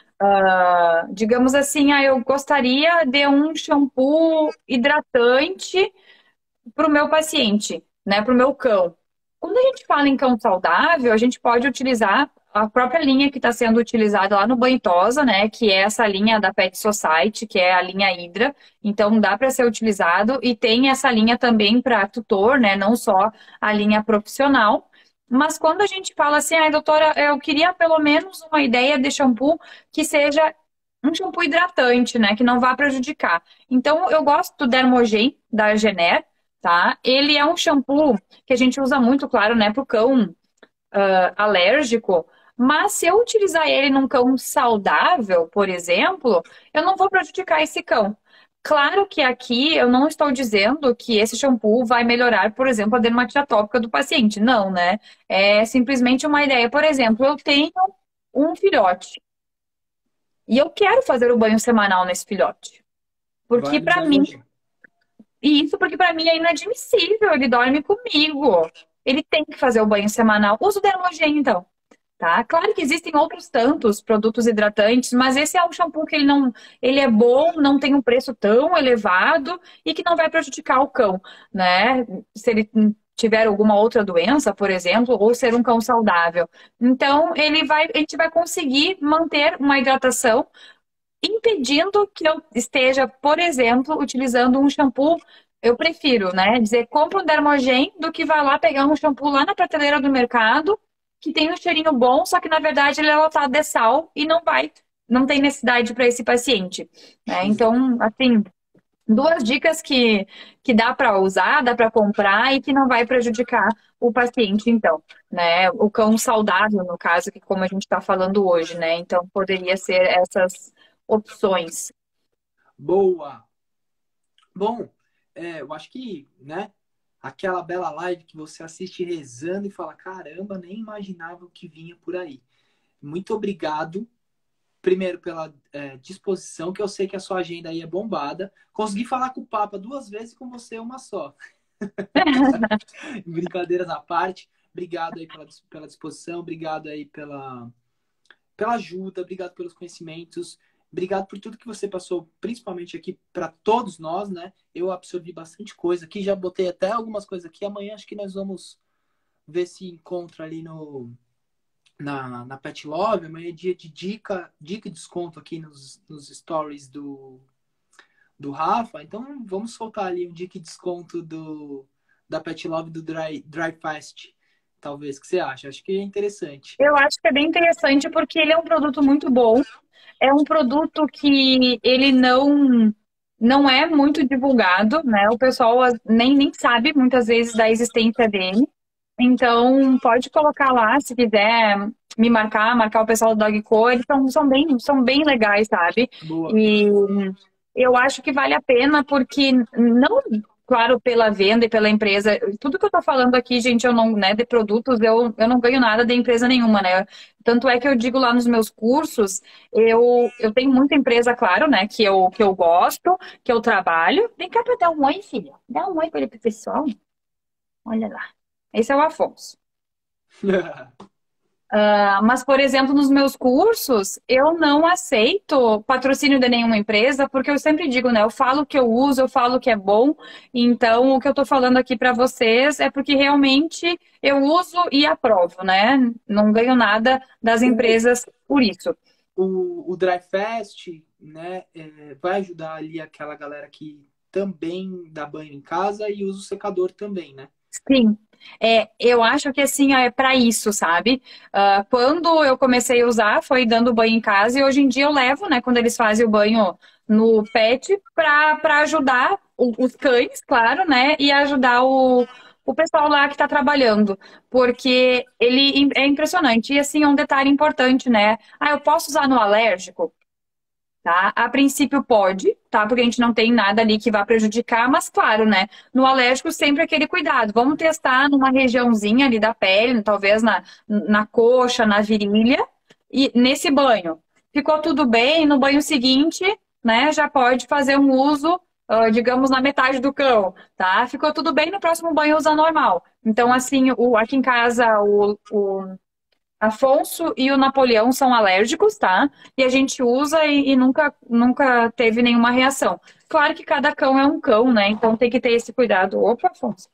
uh, digamos assim, ah, eu gostaria de um shampoo hidratante para o meu paciente, né, para o meu cão. Quando a gente fala em cão saudável, a gente pode utilizar a própria linha que está sendo utilizada lá no Banho Tosa, né, que é essa linha da Pet Society, que é a linha Hydra. Então dá para ser utilizado e tem essa linha também para tutor, né, não só a linha profissional. Mas quando a gente fala assim, ai, doutora, eu queria pelo menos uma ideia de shampoo que seja um shampoo hidratante, né, que não vá prejudicar. Então eu gosto do Dermogen da Gener, tá? Ele é um shampoo que a gente usa muito, claro, né, pro cão ah, alérgico, mas se eu utilizar ele num cão saudável, por exemplo, eu não vou prejudicar esse cão. Claro que aqui eu não estou dizendo que esse shampoo vai melhorar, por exemplo, a dermatite atópica do paciente. Não, né? É simplesmente uma ideia. Por exemplo, eu tenho um filhote e eu quero fazer o banho semanal nesse filhote.
Vai
Porque
no
para mim
Dermogen.
E isso porque para mim é inadmissível. Ele dorme comigo. Ele tem que fazer o banho semanal. Usa o Dermogen, então. Tá? Claro que existem outros tantos produtos hidratantes, mas esse é um shampoo que ele não, ele é bom, não tem um preço tão elevado e que não vai prejudicar o cão, né? Se ele tiver alguma outra doença, por exemplo, ou ser um cão saudável. Então, ele vai, a gente vai conseguir manter uma hidratação impedindo que eu esteja, por exemplo, utilizando um shampoo. Eu prefiro, né, dizer, compra um Dermogen do que vai lá pegar um shampoo lá na prateleira do mercado, que tem um cheirinho bom, só que na verdade ele é lotado de sal e não vai, não tem necessidade para esse paciente, né? Então, assim, duas dicas que, que dá para usar, dá para comprar e que não vai prejudicar o paciente, então, né? O cão saudável, no caso, que como a gente está falando hoje, né? Então, poderia ser essas opções.
Boa. Bom, é, eu acho que, né, aquela bela live que você assiste rezando e fala, caramba, nem imaginava o que vinha por aí. Muito obrigado, primeiro pela é, disposição, que eu sei que a sua agenda aí é bombada. Consegui falar com o Papa duas vezes e com você uma só. Brincadeiras à parte. Obrigado aí pela, pela disposição, obrigado aí pela, pela ajuda, obrigado pelos conhecimentos, obrigado por tudo que você passou, principalmente aqui para todos nós, né? Eu absorvi bastante coisa aqui, já botei até algumas coisas aqui. Amanhã acho que nós vamos ver se encontra ali no, na, na Pet Love. Amanhã é dia de dica, dica e desconto aqui nos, nos stories do, do Rafa. Então vamos soltar ali um dica e desconto do, da Pet Love do Dry, Dry Fast. Talvez, o que você acha? Acho que é interessante.
Eu acho que é bem interessante porque ele é um produto muito bom. É um produto que ele não não é muito divulgado, né? O pessoal nem, nem sabe muitas vezes da existência dele. Então, pode colocar lá, se quiser me marcar, marcar o pessoal do Dogco, eles são, são bem, são bem legais, sabe?
Boa.
E eu acho que vale a pena porque não, claro, pela venda e pela empresa, tudo que eu tô falando aqui, gente, eu não, né, de produtos, eu, eu não ganho nada de empresa nenhuma, né? Tanto é que eu digo lá nos meus cursos, eu, eu tenho muita empresa, claro, né, que eu, que eu gosto, que eu trabalho. Vem cá pra dar um oi, filha. Dá um oi para ele pro pessoal. Olha lá. Esse é o Afonso. Uh, mas, por exemplo, nos meus cursos, eu não aceito patrocínio de nenhuma empresa, porque eu sempre digo, né? Eu falo o que eu uso, eu falo o que é bom. Então, o que eu tô falando aqui para vocês é porque realmente eu uso e aprovo, né? Não ganho nada das empresas por isso.
O, o Dry Fast, né, é, vai ajudar ali aquela galera que também dá banho em casa e usa o secador também, né?
Sim. É, eu acho que assim é para isso, sabe? Uh, quando eu comecei a usar, foi dando banho em casa, e hoje em dia eu levo, né, quando eles fazem o banho no pet, para para ajudar o- os cães, claro, né? E ajudar o, o pessoal lá que está trabalhando. Porque ele é impressionante. E assim, é um detalhe importante, né? Ah, eu posso usar no alérgico? Tá? A princípio pode, tá? Porque a gente não tem nada ali que vá prejudicar, mas claro, né? No alérgico sempre aquele cuidado. Vamos testar numa regiãozinha ali da pele, talvez na, na coxa, na virilha, e nesse banho. Ficou tudo bem, no banho seguinte, né? Já pode fazer um uso, ah, digamos, na metade do cão, tá? Ficou tudo bem, no próximo banho usa normal. Então, assim, o, aqui em casa, o, o Afonso e o Napoleão são alérgicos, tá? E a gente usa e, e nunca, nunca teve nenhuma reação. Claro que cada cão é um cão, né? Então tem que ter esse cuidado. Opa, Afonso.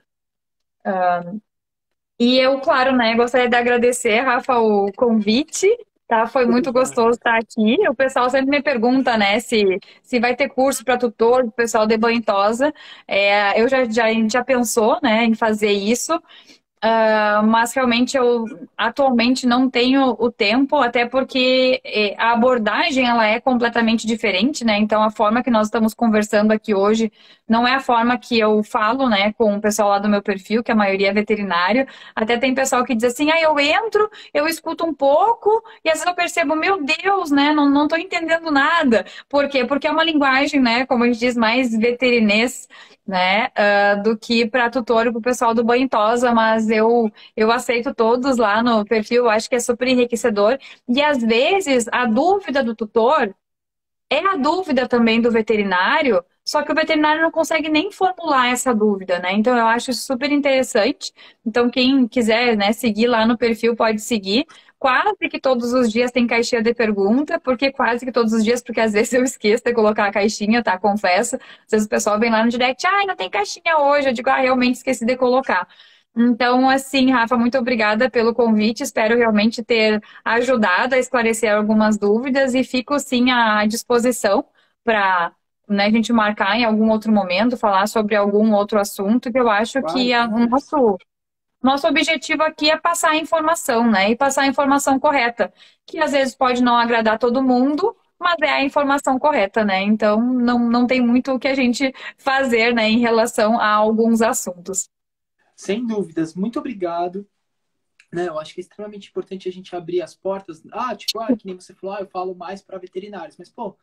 E eu, claro, né, gostaria de agradecer, Rafa, o convite, tá? Foi muito gostoso estar aqui. O pessoal sempre me pergunta, né, se, se vai ter curso para tutor, o pessoal de banho e tosa. É, eu já, já, a gente já pensou, né, em fazer isso. Uh, mas realmente eu atualmente não tenho o tempo, até porque eh, a abordagem ela é completamente diferente, né? Então a forma que nós estamos conversando aqui hoje não é a forma que eu falo, né, com o pessoal lá do meu perfil, que a maioria é veterinário. Até tem pessoal que diz assim, ah, eu entro, eu escuto um pouco e às vezes eu percebo, meu Deus, né, não, não tô entendendo nada. Por quê? Porque é uma linguagem, né, como a gente diz, mais veterinês, né, uh, do que para tutor e para o pessoal do banho e tosa, mas eu, eu aceito todos lá no perfil, eu acho que é super enriquecedor. E às vezes a dúvida do tutor é a dúvida também do veterinário, só que o veterinário não consegue nem formular essa dúvida, né? Então eu acho isso super interessante. Então quem quiser, né, seguir lá no perfil pode seguir. Quase que todos os dias tem caixinha de pergunta, porque quase que todos os dias, porque às vezes eu esqueço de colocar a caixinha, tá? Confesso. Às vezes o pessoal vem lá no direct, ai, não tem caixinha hoje. Eu digo, ah, realmente esqueci de colocar. Então, assim, Rafa, muito obrigada pelo convite. Espero realmente ter ajudado a esclarecer algumas dúvidas e fico, sim, à disposição para, né, a gente marcar em algum outro momento, falar sobre algum outro assunto, que eu acho
Claro,
que a- o
conversa.
nosso, nosso objetivo aqui é passar a informação, né? E passar a informação correta, que às vezes pode não agradar todo mundo, mas é a informação correta, né? Então, não, não tem muito o que a gente fazer, né, em relação a alguns assuntos.
Sem dúvidas, muito obrigado. Né, eu acho que é extremamente importante a gente abrir as portas. Ah, tipo, ah, que nem você falou, ah, eu falo mais para veterinários, mas, pô,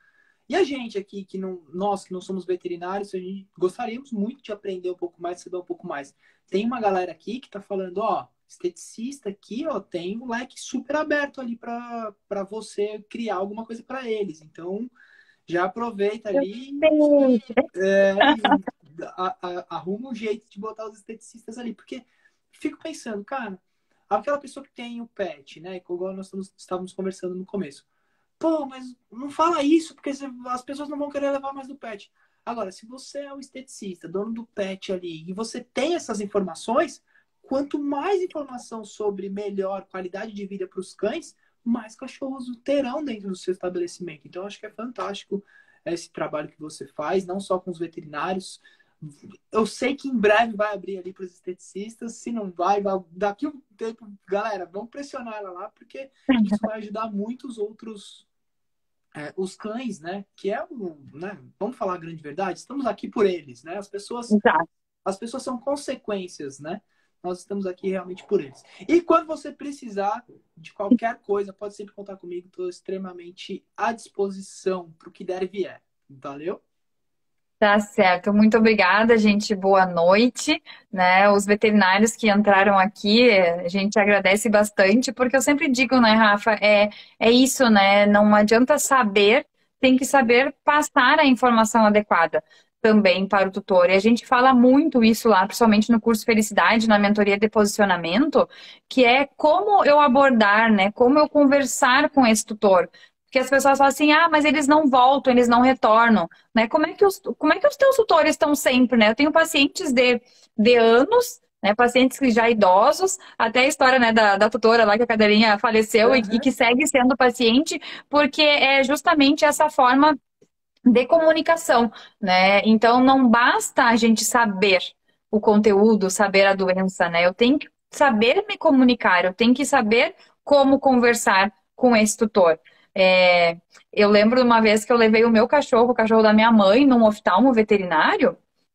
E a gente aqui, que não, nós que não somos veterinários, a gente gostaríamos muito de aprender um pouco mais, saber um pouco mais. Tem uma galera aqui que tá falando, ó, esteticista aqui, ó, tem um leque super aberto ali para você criar alguma coisa para eles. Então, já aproveita ali é, e a, a, arruma um jeito de botar os esteticistas ali. Porque fico pensando, cara, aquela pessoa que tem o pet, né? Igual nós estamos, estávamos conversando no começo. Pô, mas não fala isso, porque as pessoas não vão querer levar mais do pet. Agora, se você é o esteticista, dono do pet ali, e você tem essas informações, quanto mais informação sobre melhor qualidade de vida para os cães, mais cachorros terão dentro do seu estabelecimento. Então, acho que é fantástico esse trabalho que você faz, não só com os veterinários. Eu sei que em breve vai abrir ali para os esteticistas. Se não vai, vai, daqui a um tempo, galera, vamos pressionar ela lá, porque isso vai ajudar muitos outros, é, os cães, né? Que é um, né? Vamos falar a grande verdade, estamos aqui por eles, né? As pessoas,
Exato.
as pessoas são consequências, né? Nós estamos aqui realmente por eles. E quando você precisar de qualquer coisa, pode sempre contar comigo. Estou extremamente à disposição para o que der e vier. Valeu?
Tá certo. Muito obrigada, gente. Boa noite, né? Os veterinários que entraram aqui, a gente agradece bastante, porque eu sempre digo, né, Rafa, é, é isso, né? Não adianta saber, tem que saber passar a informação adequada também para o tutor. E a gente fala muito isso lá, principalmente no curso Felicidade, na mentoria de posicionamento, que é como eu abordar, né? Como eu conversar com esse tutor. Porque as pessoas falam assim, ah, mas eles não voltam, eles não retornam, né? Como é que os, como é que os teus tutores estão sempre, né? Eu tenho pacientes de, de anos, né? Pacientes que já idosos, até a história, né, da, da tutora lá que a cadeirinha faleceu, uhum, e, e que segue sendo paciente, porque é justamente essa forma de comunicação, né? Então não basta a gente saber o conteúdo, saber a doença, né? Eu tenho que saber me comunicar, eu tenho que saber como conversar com esse tutor. É, eu lembro de uma vez que eu levei o meu cachorro, o cachorro da minha mãe, num oftalmo veterinário,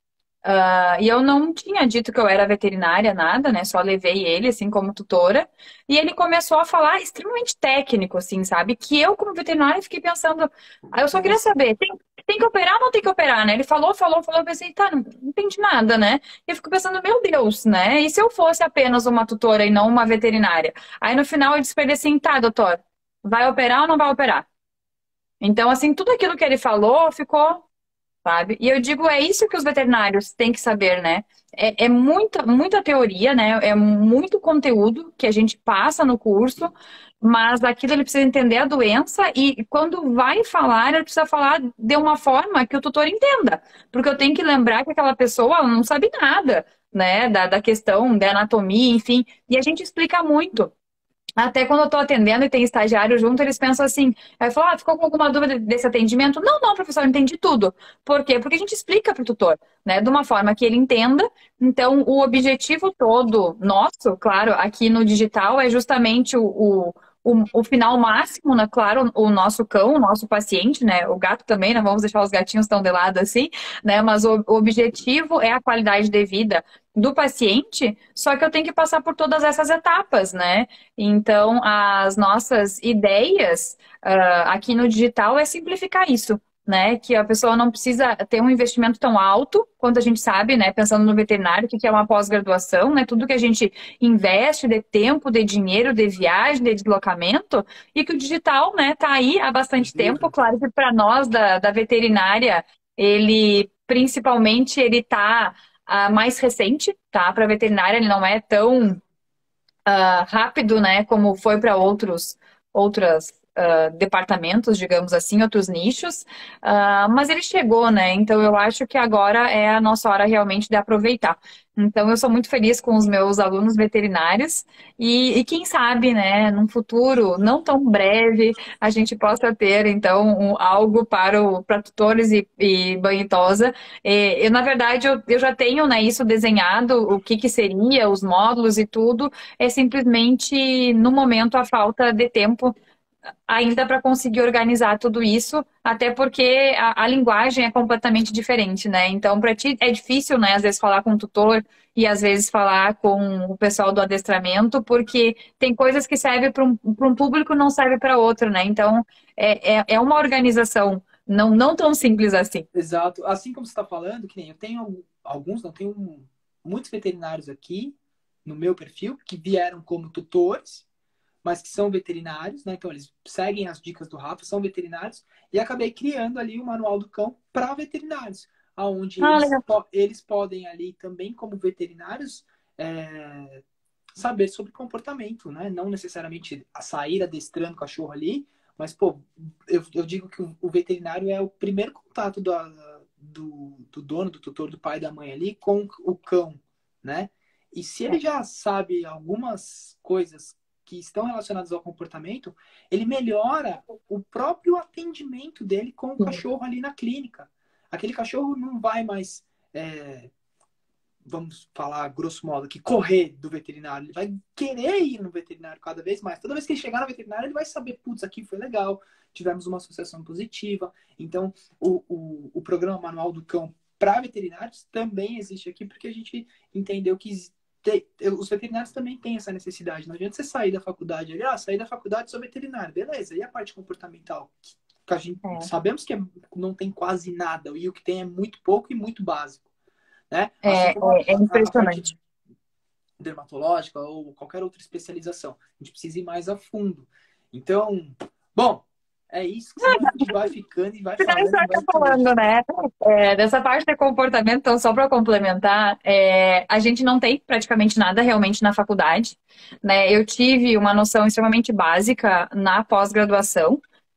uh, e eu não tinha dito que eu era veterinária, nada, né? Só levei ele, assim, como tutora. E ele começou a falar extremamente técnico, assim, sabe? Que eu, como veterinária, fiquei pensando... Eu só queria saber, tem, tem que operar ou não tem que operar, né? Ele falou, falou, falou, eu pensei, tá, não, não entendi nada, né? E eu fico pensando, meu Deus, né? E se eu fosse apenas uma tutora e não uma veterinária? Aí, no final, eu disse pra ele assim, tá, doutor, vai operar ou não vai operar? Então, assim, tudo aquilo que ele falou ficou, sabe? E eu digo, é isso que os veterinários têm que saber, né? É, é muita, muita teoria, né? É muito conteúdo que a gente passa no curso, mas aquilo ele precisa entender a doença e quando vai falar, ele precisa falar de uma forma que o tutor entenda. Porque eu tenho que lembrar que aquela pessoa não sabe nada, né? Da, da questão da anatomia, enfim. E a gente explica muito. Até quando eu tô atendendo e tem estagiário junto, eles pensam assim, aí eu falo, ah, ficou com alguma dúvida desse atendimento? Não, não, professor, eu entendi tudo. Por quê? Porque a gente explica pro tutor, né, de uma forma que ele entenda. Então, o objetivo todo nosso, claro, aqui no digital, é justamente o, o, o, o final máximo, né, claro, o nosso cão, o nosso paciente, né, o gato também, não vamos deixar os gatinhos tão de lado assim, né, mas o, o objetivo é a qualidade de vida do paciente, só que eu tenho que passar por todas essas etapas, né? Então, as nossas ideias uh, aqui no digital é simplificar isso, né? Que a pessoa não precisa ter um investimento tão alto quanto a gente sabe, né? Pensando no veterinário, que é uma pós-graduação, né? Tudo que a gente investe de tempo, de dinheiro, de viagem, de deslocamento, e que o digital, né, tá aí há bastante tempo. Claro que para nós da, da veterinária, ele principalmente ele tá uh, mais recente, tá? Para veterinária ele não é tão Uh, rápido, né, como foi para outros outros uh, departamentos, digamos assim, outros nichos, uh, mas ele chegou, né, então eu acho que agora é a nossa hora realmente de aproveitar. Então eu sou muito feliz com os meus alunos veterinários e, e quem sabe, né, num futuro não tão breve, a gente possa ter, então, um, algo para, o, para tutores e, e banho e tosa. E, eu, na verdade, eu, eu já tenho, né, isso desenhado, o que que seria, os módulos e tudo, é simplesmente, no momento, a falta de tempo ainda para conseguir organizar tudo isso, até porque a, a linguagem é completamente diferente, né? Então, para ti é difícil, né, às vezes falar com o tutor e às vezes falar com o pessoal do adestramento, porque tem coisas que servem para um, para um público e não serve para outro, né? Então, é, é, é uma organização Não, não tão simples assim.
Exato. Assim como você está falando, que nem eu tenho alguns, não tenho um- muitos veterinários aqui no meu perfil que vieram como tutores, mas que são veterinários, né? Então eles seguem as dicas do Rafa, são veterinários, e acabei criando ali o Manual do Cão para veterinários, aonde
Ah,
eles,
legal.
po- eles podem ali também, como veterinários, é, saber sobre comportamento, né? Não necessariamente a sair adestrando o cachorro ali, mas, pô, eu, eu digo que o, o veterinário é o primeiro contato da, do, do dono, do tutor, do pai e da mãe ali com o cão, né? E se ele já sabe algumas coisas que estão relacionadas ao comportamento, ele melhora o próprio atendimento dele com o cachorro ali na clínica. Aquele cachorro não vai mais, é, vamos falar grosso modo, que correr do veterinário. Ele vai querer ir no veterinário cada vez mais. Toda vez que ele chegar no veterinário, ele vai saber, putz, aqui foi legal, tivemos uma associação positiva. Então, o, o, o programa Manual do Cão para veterinários também existe aqui, porque a gente entendeu que te, os veterinários também têm essa necessidade. Não adianta você sair da faculdade ali, ah, sair da faculdade sou veterinário, beleza. E a parte comportamental? Que a gente
É,
sabemos que é, não tem quase nada, e o que tem é muito pouco e muito básico. Né? Assim
é,
como a,
é, é
a, a parte
impressionante.
dermatológica ou qualquer outra especialização. A gente precisa ir mais a fundo. Então, bom, é isso, que senão a gente vai ficando e vai falando e vai
Finalizar
estendendo.
falando, né? É, dessa parte de comportamento, então, só para complementar, é, a gente não tem praticamente nada realmente na faculdade, né? Eu tive uma noção extremamente básica na pós-graduação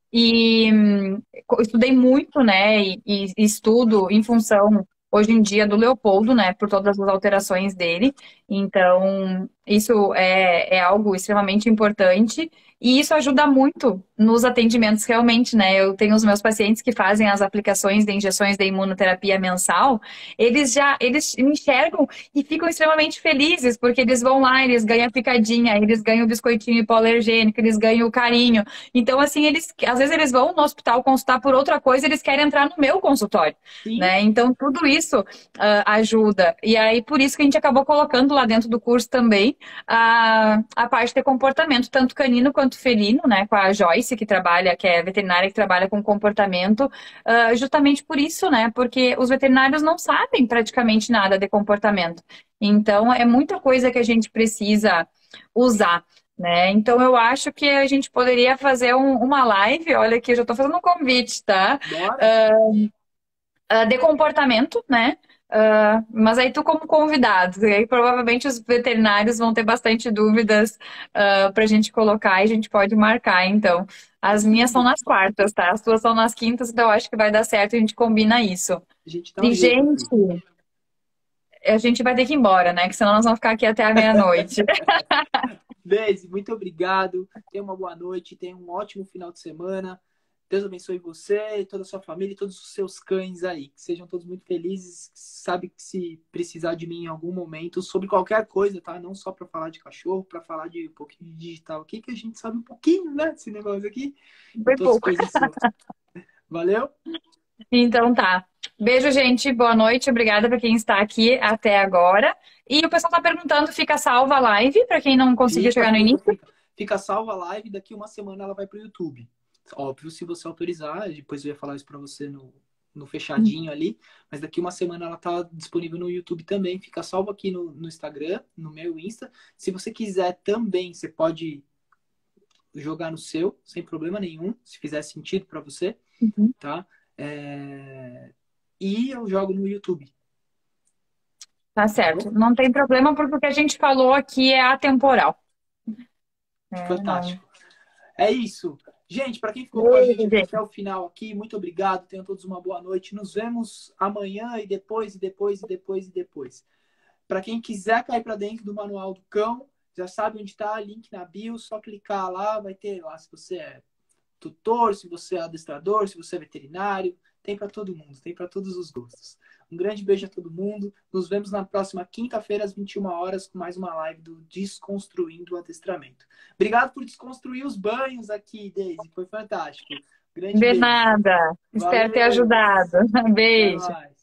e hum, estudei muito, né? E, e estudo em função, hoje em dia, do Leopoldo, né? Por todas as alterações dele. Então, isso é, é algo extremamente importante. E isso ajuda muito nos atendimentos, realmente, né? Eu tenho os meus pacientes que fazem as aplicações de injeções de imunoterapia mensal, eles já, eles enxergam e ficam extremamente felizes, porque eles vão lá, eles ganham a picadinha, eles ganham o biscoitinho hipoalergênico, eles ganham o carinho. Então, assim, eles, às vezes eles vão no hospital consultar por outra coisa, eles querem entrar no meu consultório,
Sim,
né? Então, tudo isso ah, ajuda. E aí, por isso que a gente acabou colocando lá dentro do curso também a, a parte de comportamento, tanto canino quanto felino, né, com a Joyce, que trabalha, que é veterinária que trabalha com comportamento, uh, justamente por isso, né, porque os veterinários não sabem praticamente nada de comportamento. Então, é muita coisa que a gente precisa usar. Né? Então, eu acho que a gente poderia fazer um, uma live. Olha aqui, eu já estou fazendo um convite, tá?
bora.
Uh, de comportamento, né? Uh, mas aí tu como convidado, e aí provavelmente os veterinários vão ter bastante dúvidas uh, para a gente colocar e a gente pode marcar, então. As minhas são
Sim,
nas quartas, tá? As tuas são nas quintas, então eu acho que vai dar certo e a gente combina isso.
a gente dá um
E,
jeito
gente,
aqui.
a gente vai ter que ir embora, né? Que senão nós vamos ficar aqui até a meia-noite.
Daisy, muito obrigado. Tenha uma boa noite, tenha um ótimo final de semana. Deus abençoe você, toda a sua família e todos os seus cães aí. Que sejam todos muito felizes. Sabe que se precisar de mim em algum momento, sobre qualquer coisa, tá? Não só para falar de cachorro, para falar de um pouquinho de digital aqui, que a gente sabe um pouquinho, né? Desse negócio aqui. Eu
Foi
tô à
pouco.
disposição. Valeu?
Então tá. Beijo, gente. Boa noite. Obrigada para quem está aqui até agora. E o pessoal está perguntando, fica salva a live para quem não conseguiu
Fica,
chegar no
fica,
início?
fica. Fica salva a live, daqui uma semana ela vai pro YouTube. Óbvio, se você autorizar, depois eu ia falar isso para você no, no fechadinho ali, mas daqui uma semana ela tá disponível no YouTube também. Fica salvo aqui no, no Instagram, no meu Insta. Se você quiser também, você pode jogar no seu, sem problema nenhum, se fizer sentido para você,
Uhum.
tá? É... E eu jogo no YouTube.
Tá certo. Não tem problema, porque o que a gente falou aqui é atemporal. É, não.
Fantástico. É isso. Gente, para quem ficou com a gente
Beijo,
aqui
gente.
até o final aqui, muito obrigado. Tenham todos uma boa noite. Nos vemos amanhã e depois, e depois, e depois, e depois. Para quem quiser cair para dentro do Manual do Cão, já sabe onde está, link na bio, só clicar lá, vai ter lá se você é tutor, se você é adestrador, se você é veterinário, tem para todo mundo, tem para todos os gostos. Um grande beijo a todo mundo. Nos vemos na próxima quinta-feira, às vinte e uma horas, com mais uma live do Desconstruindo o Adestramento. Obrigado por desconstruir os banhos aqui, Daisy. Foi fantástico. Grande
De
beijo.
nada. Espero ter
Valeu.
ajudado.
Até
Beijo.
mais.